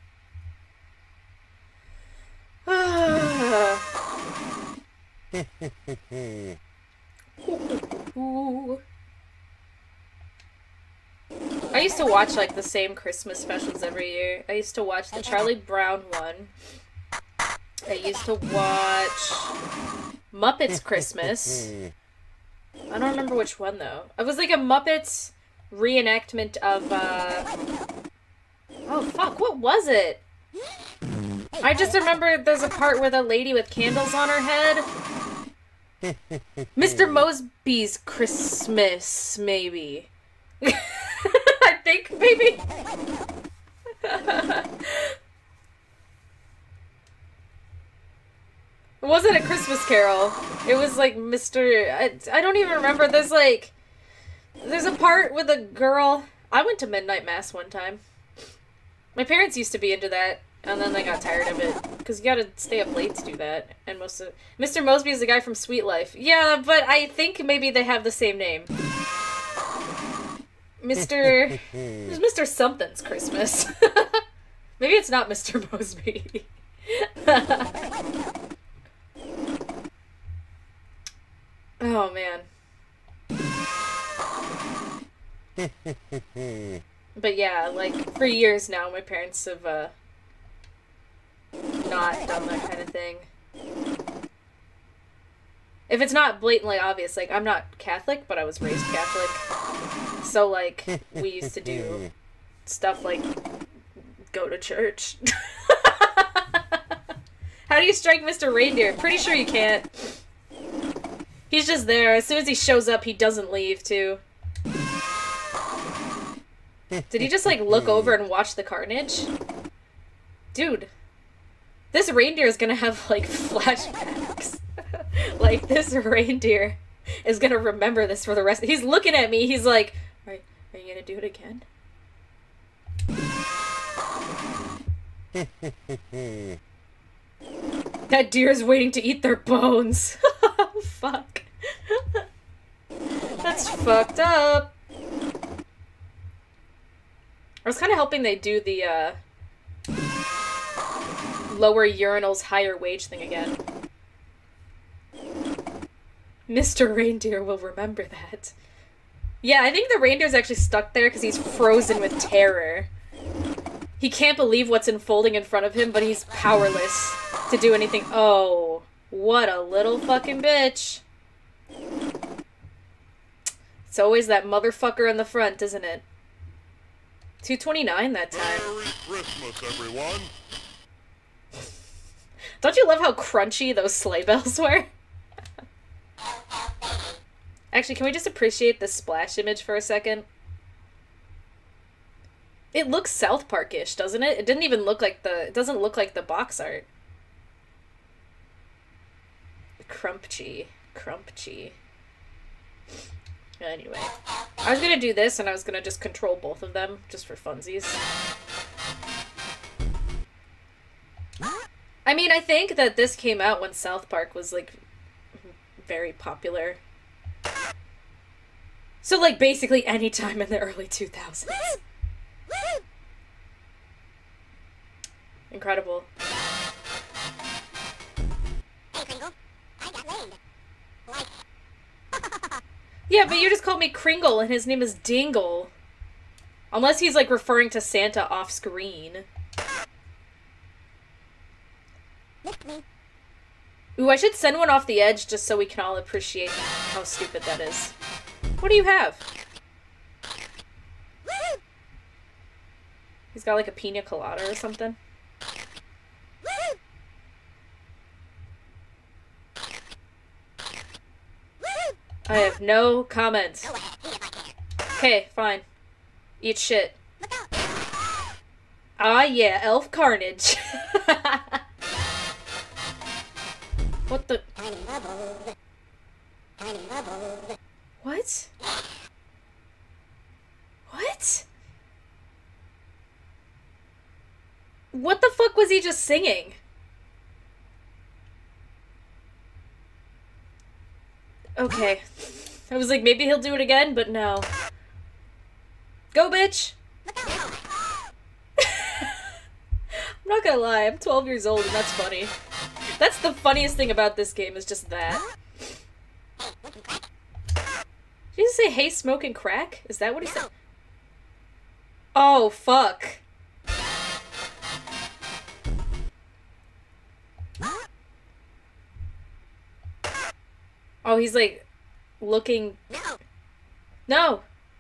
Speaker 1: I used to watch like the same Christmas specials every year. I used to watch the Charlie Brown one. I used to watch Muppets Christmas. I don't remember which one though. It was like a Muppets reenactment of uh oh fuck, what was it? I just remember there's a part with a lady with candles on her head. Mister Mosby's Christmas, maybe. I think, maybe. It wasn't a Christmas Carol. It was like Mister I, I don't even remember. There's like... There's a part with a girl... I went to midnight mass one time. My parents used to be into that, and then they got tired of it. Because you gotta stay up late to do that. And most of... Mister Mosby is the guy from Sweet Life. Yeah, but I think maybe they have the same name. Mister There's Mister Something's Christmas. Maybe it's not Mister Mosby. Oh, man. But yeah, like, for years now, my parents have, uh, not done that kind of thing. If it's not blatantly obvious, like, I'm not Catholic, but I was raised Catholic. So, like, we used to do stuff like go to church. How do you strike Mister Reindeer? Pretty sure you can't. He's just there. As soon as he shows up, he doesn't leave, too. Did he just, like, look over and watch the carnage? Dude. This reindeer is gonna have, like, flashbacks. Like, this reindeer is gonna remember this for the rest. He's looking at me. He's like, are, are you gonna do it again? That deer is waiting to eat their bones. Fuck. That's fucked up. I was kind of hoping they do the, uh, lower urinals, higher wage thing again. Mister Reindeer will remember that. Yeah, I think the reindeer's actually stuck there because he's frozen with terror. He can't believe what's unfolding in front of him, but he's powerless to do anything. Oh, what a little fucking bitch. It's always that motherfucker in the front, isn't it? two twenty-nine that time.
Speaker 2: Merry Christmas, everyone.
Speaker 1: Don't you love how crunchy those sleigh bells were? Actually, can we just appreciate the splash image for a second? It looks South Park-ish, doesn't it? It didn't even look like the... It doesn't look like the box art. Crumpchy. Crumpchy. Anyway. I was gonna do this, and I was gonna just control both of them, just for funsies. I mean, I think that this came out when South Park was, like, very popular. So, like, basically any time in the early two thousands. Incredible.
Speaker 3: Hey, Kringle. I got laid. Like,
Speaker 1: Yeah, but you just called me Kringle, and his name is Dingle. Unless he's, like, referring to Santa off-screen.
Speaker 3: lift me.
Speaker 1: Ooh, I should send one off the edge just so we can all appreciate how stupid that is. What do you have?
Speaker 3: Woo!
Speaker 1: He's got, like, a pina colada or something.
Speaker 3: Woo! Woo!
Speaker 1: I have no comments.
Speaker 3: Go ahead, eat it like that.
Speaker 1: Okay, fine. Eat shit.
Speaker 3: Look out.
Speaker 1: Ah, yeah, elf carnage. What the...
Speaker 3: Tiny bubbles. Tiny bubbles.
Speaker 1: What? What? What the fuck was he just singing? Okay. I was like, maybe he'll do it again, but no. Go, bitch!
Speaker 3: Look out.
Speaker 1: I'm not gonna lie, I'm twelve years old and that's funny. That's the funniest thing about this game, is just that.
Speaker 3: Hey, looking crack.
Speaker 1: Did you say, hey, smoking crack? Is that what he said? Oh, fuck. Oh, he's like, looking...
Speaker 3: No.
Speaker 1: No!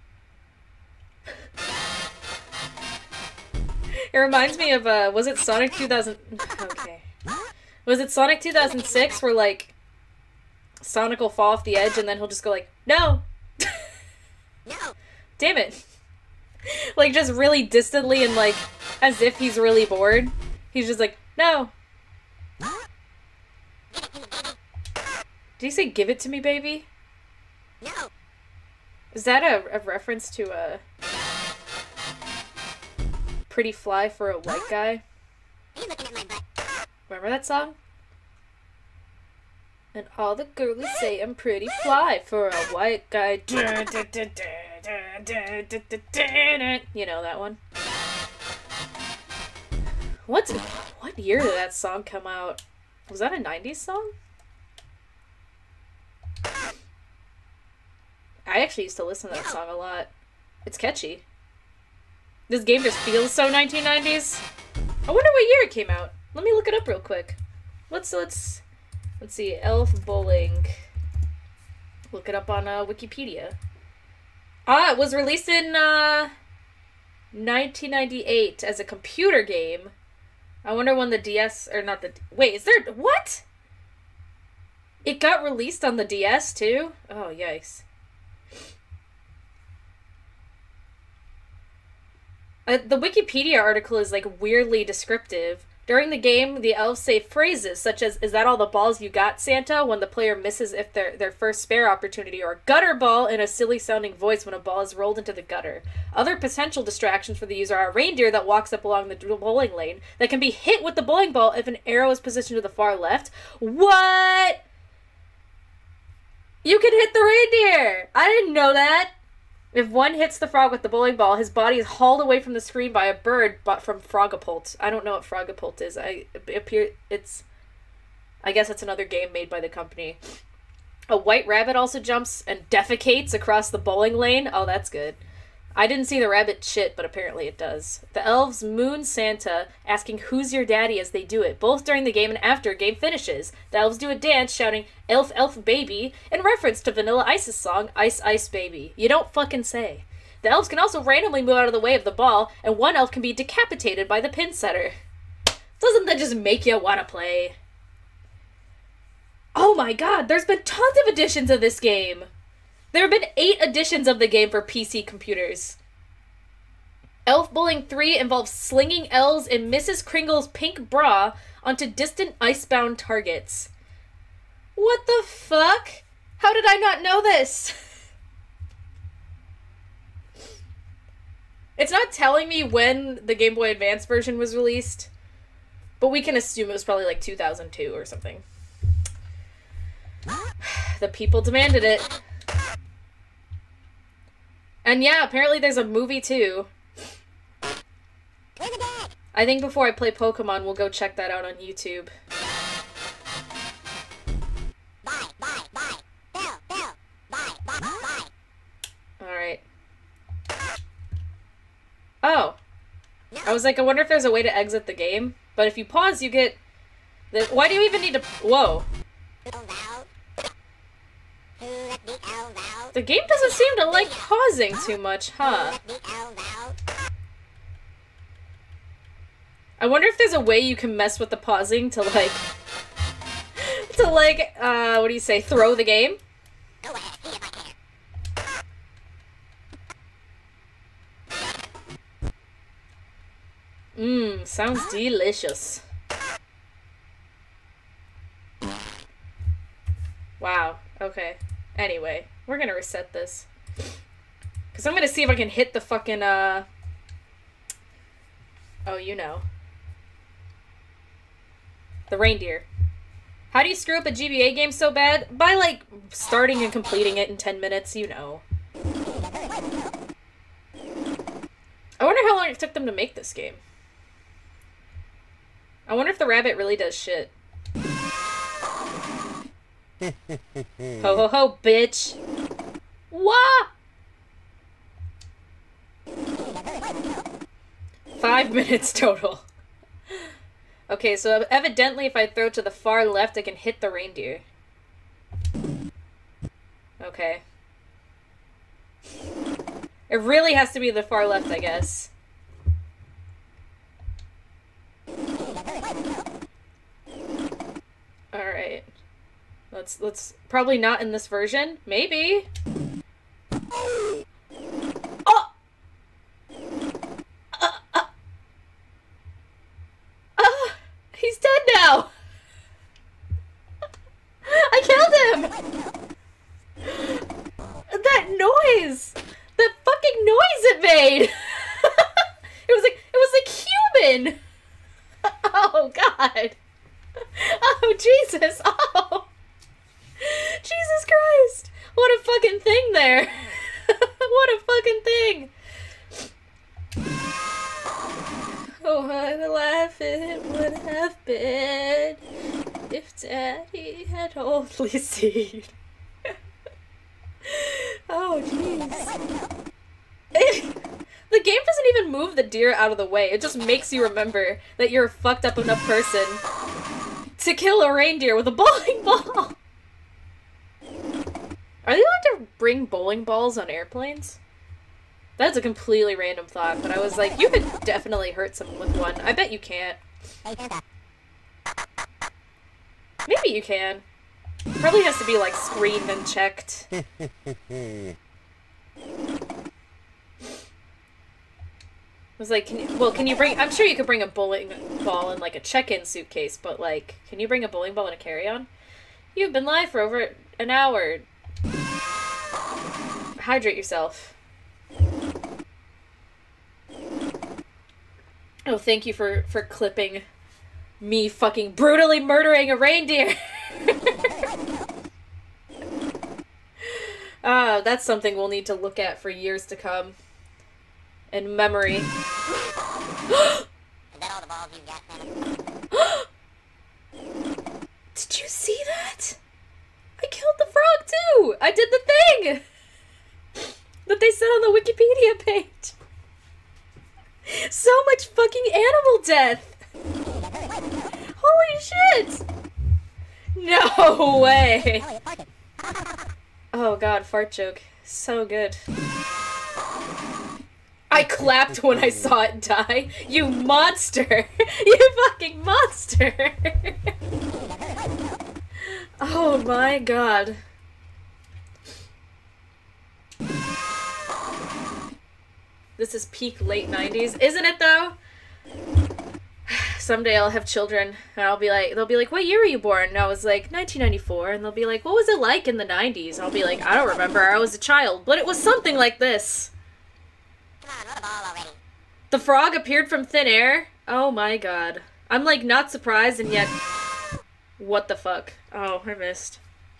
Speaker 1: It reminds me of, uh, was it Sonic two thousand... Okay. Was it Sonic two thousand six where, like, Sonic will fall off the edge and then he'll just go like, no!
Speaker 3: No.
Speaker 1: Damn it. Like, just really distantly and, like, as if he's really bored. He's just like, no! Did he say, give it to me, baby?
Speaker 3: No.
Speaker 1: Is that a, a reference to a Pretty Fly for a White Guy?
Speaker 3: Are you looking at my butt?
Speaker 1: Remember that song? And all the girlies say I'm pretty fly for a white guy. You know that one? What's, what year did that song come out? Was that a nineties song? I actually used to listen to that song a lot. It's catchy. This game just feels so nineteen nineties. I wonder what year it came out. Let me look it up real quick. Let's let's let's see. Elf Bowling. Look it up on uh, Wikipedia. Ah, it was released in uh, nineteen ninety-eight as a computer game. I wonder when the D S or not the wait is there what? It got released on the D S too? Oh yikes. Uh, the Wikipedia article is, like, weirdly descriptive. During the game, the elves say phrases such as, is that all the balls you got, Santa? When the player misses if their, their first spare opportunity, or gutter ball in a silly-sounding voice when a ball is rolled into the gutter. Other potential distractions for the user are a reindeer that walks up along the bowling lane that can be hit with the bowling ball if an arrow is positioned to the far left. What? You can hit the reindeer! I didn't know that! If one hits the frog with the bowling ball, his body is hauled away from the screen by a bird, but from Frogapult. I don't know what Frogapult is. I it appear it's. I guess it's another game made by the company. A white rabbit also jumps and defecates across the bowling lane. Oh, that's good. I didn't see the rabbit shit, but apparently it does. The elves moon Santa, asking who's your daddy as they do it, both during the game and after game finishes. The elves do a dance shouting, elf, elf, baby, in reference to Vanilla Ice's song, Ice, Ice, Baby. You don't fucking say. The elves can also randomly move out of the way of the ball, and one elf can be decapitated by the pin setter. Doesn't that just make you want to play? Oh my god, there's been tons of editions of this game! There have been eight editions of the game for P C computers. Elf Bowling three involves slinging elves in Missus Kringle's pink bra onto distant icebound targets. What the fuck? How did I not know this? It's not telling me when the Game Boy Advance version was released, but we can assume it was probably like two thousand two or something. The people demanded it. And yeah, apparently there's a movie too. I think before I play Pokemon, we'll go check that out on YouTube.
Speaker 3: Bye, bye, bye. Bill, Bill. Bye, bye, bye.
Speaker 1: Alright. Oh. I was like, I wonder if there's a way to exit the game. But if you pause, you get... The... Why do you even need to... Whoa.
Speaker 3: Elves out. Who let the elves out?
Speaker 1: The game doesn't seem to like pausing too much, huh?
Speaker 3: Let the elves out.
Speaker 1: I wonder if there's a way you can mess with the pausing to like... to like, uh, what do you say, throw the game?
Speaker 3: Go ahead, see if I can.
Speaker 1: Mmm, sounds delicious. Wow, okay. Anyway, we're gonna reset this. Because I'm gonna see if I can hit the fucking, uh... Oh, you know. The reindeer. How do you screw up a G B A game so bad? By, like, starting and completing it in ten minutes, you know. I wonder how long it took them to make this game. I wonder if the rabbit really does shit. Ho ho ho, bitch! Wah! Five minutes total. Okay, so evidently if I throw to the far left, I can hit the reindeer. Okay. It really has to be the far left, I guess. Alright. Let's, let's, probably not in this version. Maybe. Oh! Uh, uh. Uh, he's dead now! I killed him! That noise! That fucking noise it made! It was like, it was like human! Oh, God! Oh, Jesus! Oh! Jesus Christ! What a fucking thing there! What a fucking thing! Oh, what a laugh it would have been if Daddy had only seen. Oh, jeez. The game doesn't even move the deer out of the way. It just makes you remember that you're a fucked up enough person to kill a reindeer with a bowling ball. Are they allowed to bring bowling balls on airplanes? That's a completely random thought, but I was like, you could definitely hurt someone with one. I bet you can't. Maybe you can. Probably has to be, like, screened and checked. I was like, can you, well, can you bring, I'm sure you could bring a bowling ball in, like, a check-in suitcase, but, like, can you bring a bowling ball in a carry-on? You've been live for over an hour. Hydrate yourself. Oh, thank you for, for clipping me fucking brutally murdering a reindeer. Ah, uh, that's something we'll need to look at for years to come. In memory.
Speaker 3: Is that all the balls you've got, Santa?
Speaker 1: Did you see that? I killed the frog too! I did the thing! that they said on the Wikipedia page. So much fucking animal death. Holy shit. No way. Oh god, fart joke. So good. I clapped when I saw it die. You monster! You fucking monster! Oh my god. This is peak late nineties, isn't it though? Someday I'll have children and I'll be like, they'll be like, what year were you born? And I was like, nineteen ninety-four. And they'll be like, what was it like in the nineties? I'll be like, I don't remember, I was a child, but it was something like this.
Speaker 3: Come on, roll the ball already.
Speaker 1: The frog appeared from thin air? Oh my god. I'm like not surprised and yet... What the fuck? Oh, I missed.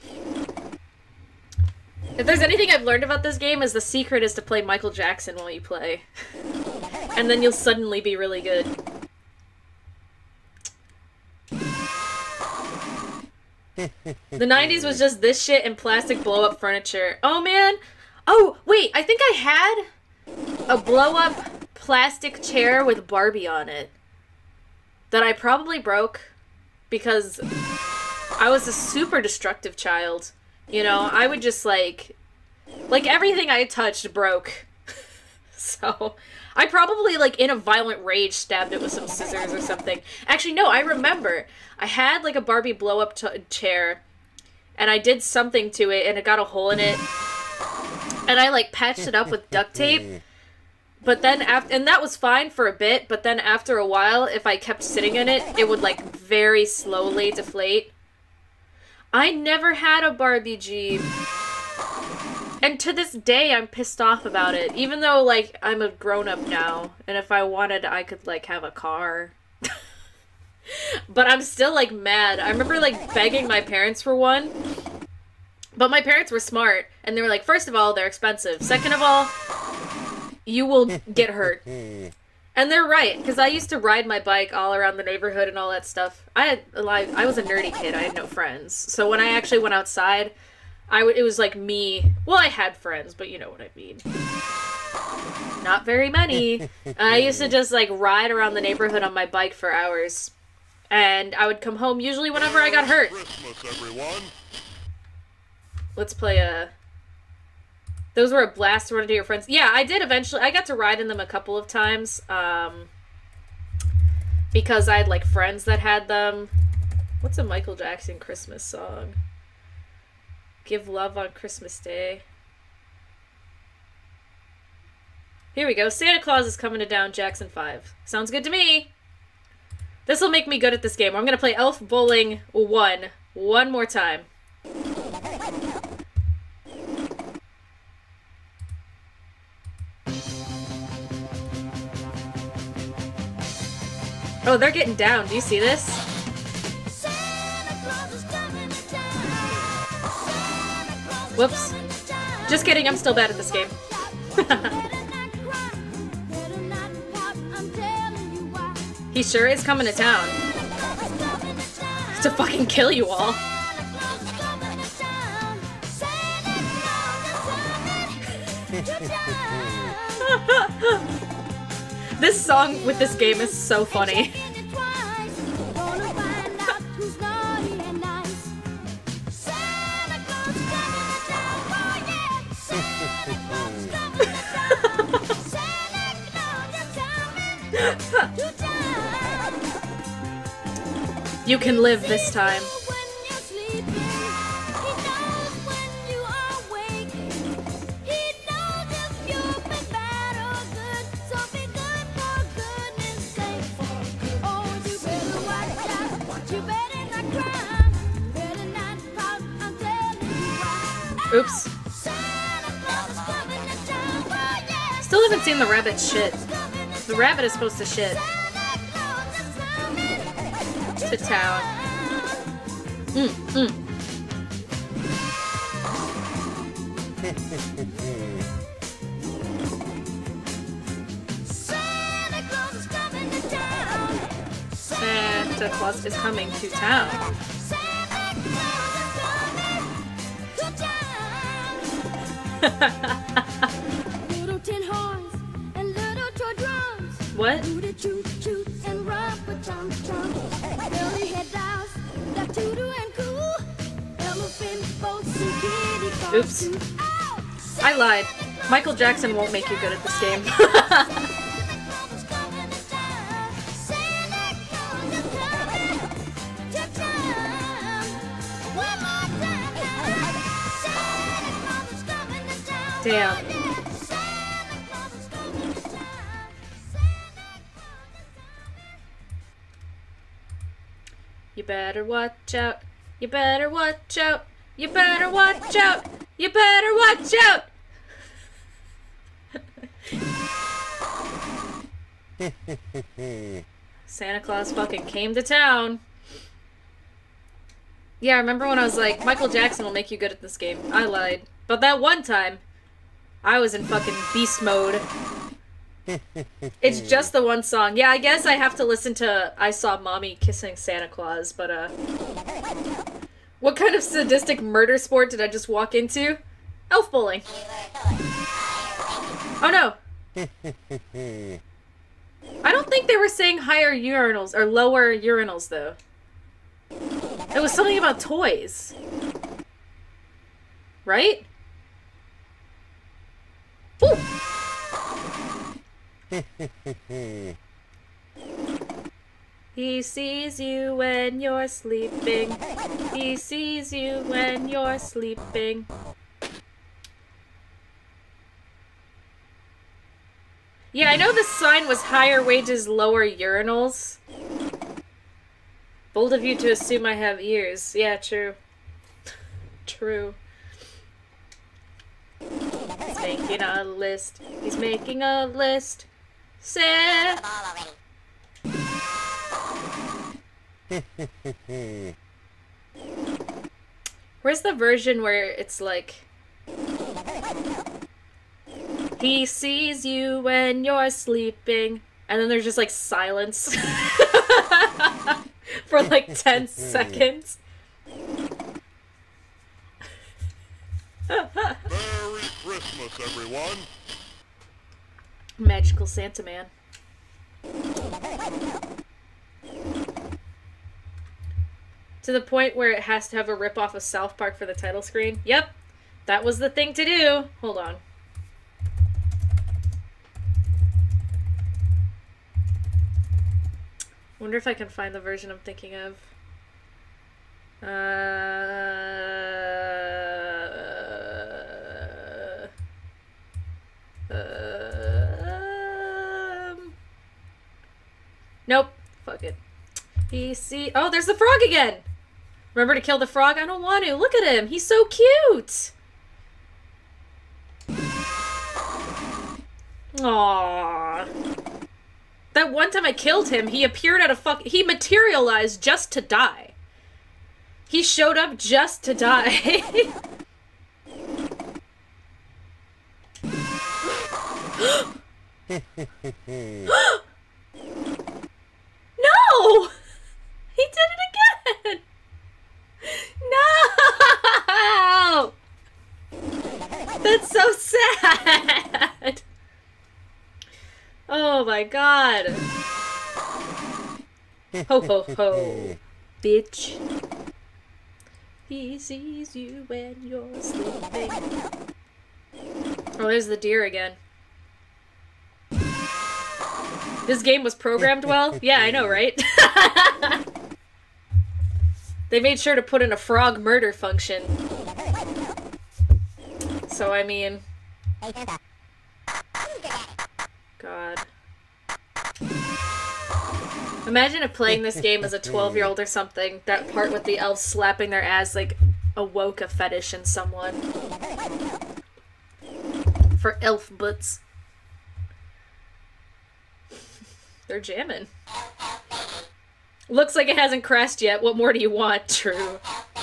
Speaker 1: If there's anything I've learned about this game is the secret is to play Michael Jackson while you play. And then you'll suddenly be really good. The nineties was just this shit and plastic blow-up furniture. Oh man! Oh, wait, I think I had a blow-up plastic chair with Barbie on it. That I probably broke because I was a super destructive child. You know, I would just like... Like, everything I touched broke. So, I probably, like, in a violent rage stabbed it with some scissors or something. Actually, no, I remember. I had, like, a Barbie blow-up t- chair, and I did something to it, and it got a hole in it. And I, like, patched it up with duct tape. But then, after, and that was fine for a bit, but then after a while, if I kept sitting in it, it would, like, very slowly deflate. I never had a Barbie Jeep. And to this day, I'm pissed off about it. Even though, like, I'm a grown-up now. And if I wanted, I could, like, have a car. But I'm still, like, mad. I remember, like, begging my parents for one. But my parents were smart. And they were like, first of all, they're expensive. Second of all, you will get hurt. And they're right. Because I used to ride my bike all around the neighborhood and all that stuff. I had, like, I was a nerdy kid. I had no friends. So when I actually went outside... I w- it was like me. Well, I had friends, but you know what I mean. Not very many. I used to just like ride around the neighborhood on my bike for hours. And I would come home usually whenever I got hurt.
Speaker 2: Christmas, everyone.
Speaker 1: Let's play a... Those were a blast to run into your friends. Yeah, I did eventually. I got to ride in them a couple of times. Um, because I had like friends that had them. What's a Michael Jackson Christmas song? Give love on Christmas Day. Here we go. Santa Claus is coming to Down Jackson five. Sounds good to me. This will make me good at this game. I'm going to play Elf Bowling one one more time. Oh, they're getting down. Do you see this? Whoops. Just kidding, I'm still bad at this game. He sure is coming to town. To fucking kill you all. This song with this game is so funny. You can live this time. Oops. Still haven't seen the rabbit shit. The rabbit is supposed to shit. To town. Mm, mm. Santa Claus is coming to town. What?
Speaker 4: Booty toot toot and rubber tum tum. Curly head dolls, that tutu and cool. Elephant boats and kitty cars
Speaker 1: Oops.
Speaker 4: too. Oh,
Speaker 1: I lied. Michael Jackson won't make you good at this game.
Speaker 4: Santa Claus is coming to town. Santa Claus is coming to town. One more time. Santa Claus is coming to town.
Speaker 1: Damn.
Speaker 4: Santa Claus is coming to town. Santa Claus is coming.
Speaker 1: You better watch out. You better watch out. You better watch out. You better watch out. Santa Claus fucking came to town. Yeah, I remember when I was like, Michael Jackson will make you good at this game. I lied. But that one time, I was in fucking beast mode. It's just the one song. Yeah, I guess I have to listen to I Saw Mommy Kissing Santa Claus, but uh... what kind of sadistic murder sport did I just walk into? Elf bowling. Oh no! I don't think they were saying higher urinals, or lower urinals, though. It was something about toys. Right? Ooh. He sees you when you're sleeping. He sees you when you're sleeping. Yeah, I know the sign was higher wages, lower urinals. Bold of you to assume I have ears. Yeah, true. True. He's making a list. He's making a list. Say. Where's the version where it's like... He sees you when you're sleeping. And then there's just like silence. For like ten seconds.
Speaker 2: Merry Christmas, everyone.
Speaker 1: Magical Santa Man. To the point where it has to have a rip-off of South Park for the title screen. Yep, that was the thing to do. Hold on. Wonder if I can find the version I'm thinking of. Uh, um, nope. Fuck it. He see. Oh, there's the frog again. Remember to kill the frog? I don't want to. Look at him. He's so cute. Aww. That one time I killed him, he appeared at a fuck. He materialized just to die. He showed up just to die. No! He did it again! No! That's so sad! Oh my god. Ho ho ho. Bitch. He sees you when you're sleeping. Oh, there's the deer again. This game was programmed well? Yeah, I know, right? They made sure to put in a frog murder function. So, I mean... God. Imagine if playing this game as a twelve-year-old or something, that part with the elves slapping their ass, like, awoke a fetish in someone. For elf butts. They're jamming. Looks like it hasn't crashed yet. What more do you want? True.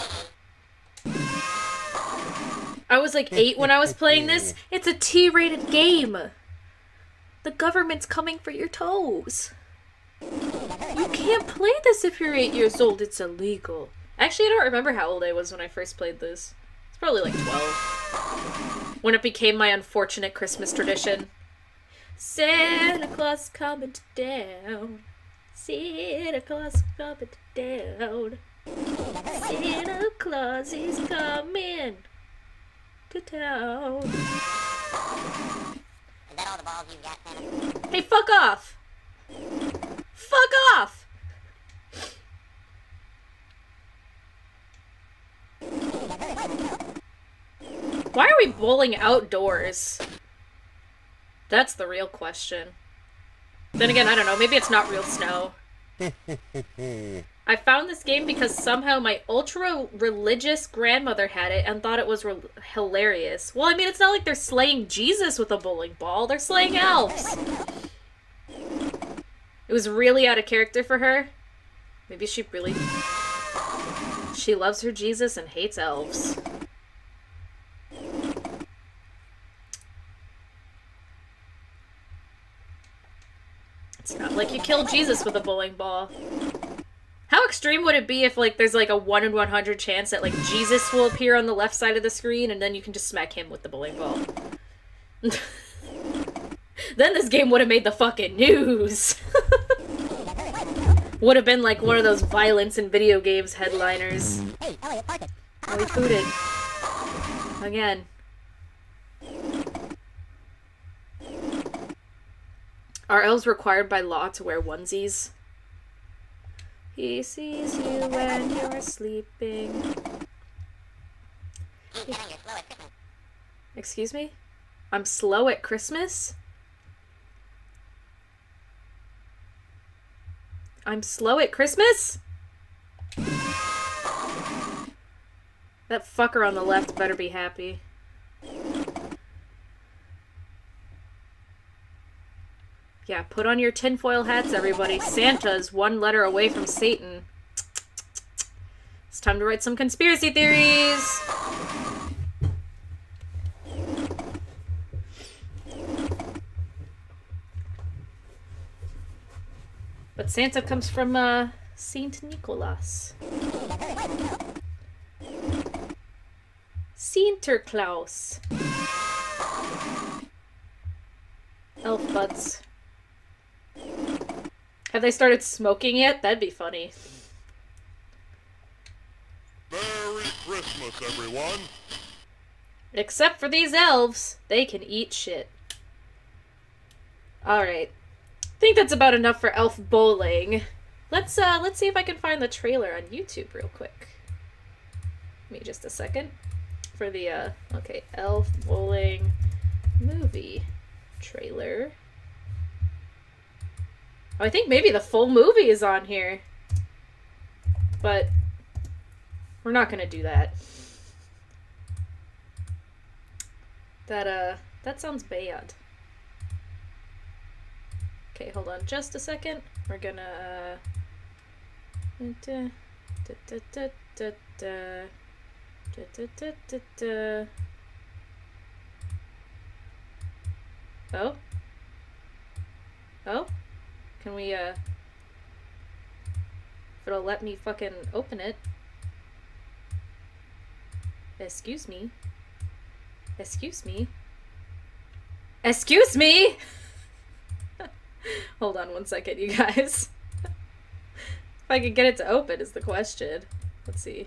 Speaker 1: I was like eight when I was playing this. It's a T-rated game. The government's coming for your toes. You can't play this if you're eight years old. It's illegal. Actually, I don't remember how old I was when I first played this. It's probably like twelve. When it became my unfortunate Christmas tradition. Santa Claus is coming to town. Santa Claus is coming to town. Santa Claus is coming to town.
Speaker 3: Is that all the balls you've got, Santa?
Speaker 1: Hey, fuck off! Fuck off! Why are we bowling outdoors? That's the real question. Then again, I don't know. Maybe it's not real snow. I found this game because somehow my ultra-religious grandmother had it and thought it was re hilarious. Well, I mean, it's not like they're slaying Jesus with a bowling ball. They're slaying elves. It was really out of character for her. Maybe she really... She loves her Jesus and hates elves. It's not like you kill Jesus with a bowling ball. How extreme would it be if, like, there's, like, a one in one hundred chance that, like, Jesus will appear on the left side of the screen and then you can just smack him with the bowling ball? Then this game would have made the fucking news. Would have been, like, one of those violence in video games headliners.
Speaker 3: Hey, Elliot, park it.
Speaker 1: Oh, we booted. Again. Are elves required by law to wear onesies? He sees you when you're sleeping.
Speaker 3: Hey, Santa, you're slow at Christmas.
Speaker 1: Excuse me? I'm slow at Christmas? I'm slow at Christmas? That fucker on the left better be happy. Yeah, put on your tinfoil hats, everybody. Santa's one letter away from Satan. It's time to write some conspiracy theories! But Santa comes from, uh, Saint Nicholas. Sinterklaas. Elf buds. Have they started smoking yet? That'd be funny.
Speaker 2: Merry Christmas, everyone.
Speaker 1: Except for these elves. They can eat shit. Alright. I think that's about enough for elf bowling. Let's, uh, let's see if I can find the trailer on YouTube real quick. Give me just a second. For the, uh, okay, elf bowling movie trailer. Oh, I think maybe the full movie is on here. But we're not gonna do that. That, uh, that sounds bad. Okay, hold on just a second. We're gonna, uh... Da, da, da, da, da, da. Da, da, da, da, da. Oh? Oh? Can we, uh... if it'll let me fucking open it. Excuse me. Excuse me. Excuse me! Hold on one second, you guys. If I can get it to open is the question. Let's see.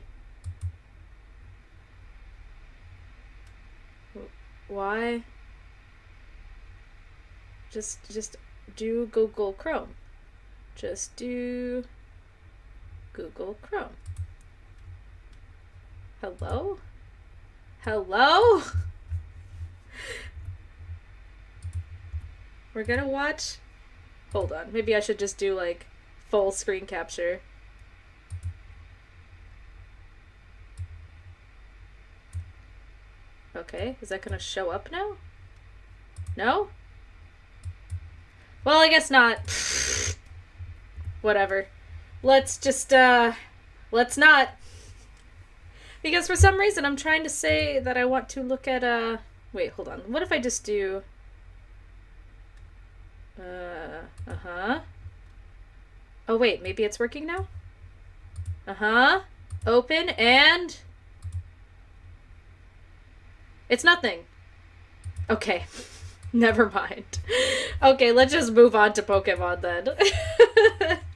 Speaker 1: Why? Just, just do Google Chrome. Just do Google Chrome. Hello? Hello? We're gonna watch... Hold on. Maybe I should just do, like, full screen capture. Okay, is that gonna show up now? No? Well, I guess not. Whatever. Let's just, uh... let's not. Because for some reason I'm trying to say that I want to look at, uh... Wait, hold on. What if I just do... Uh, uh-huh. Oh, wait, maybe it's working now? Uh-huh. Open, and... It's nothing. Okay. Never mind. Okay, let's just move on to Pokemon then.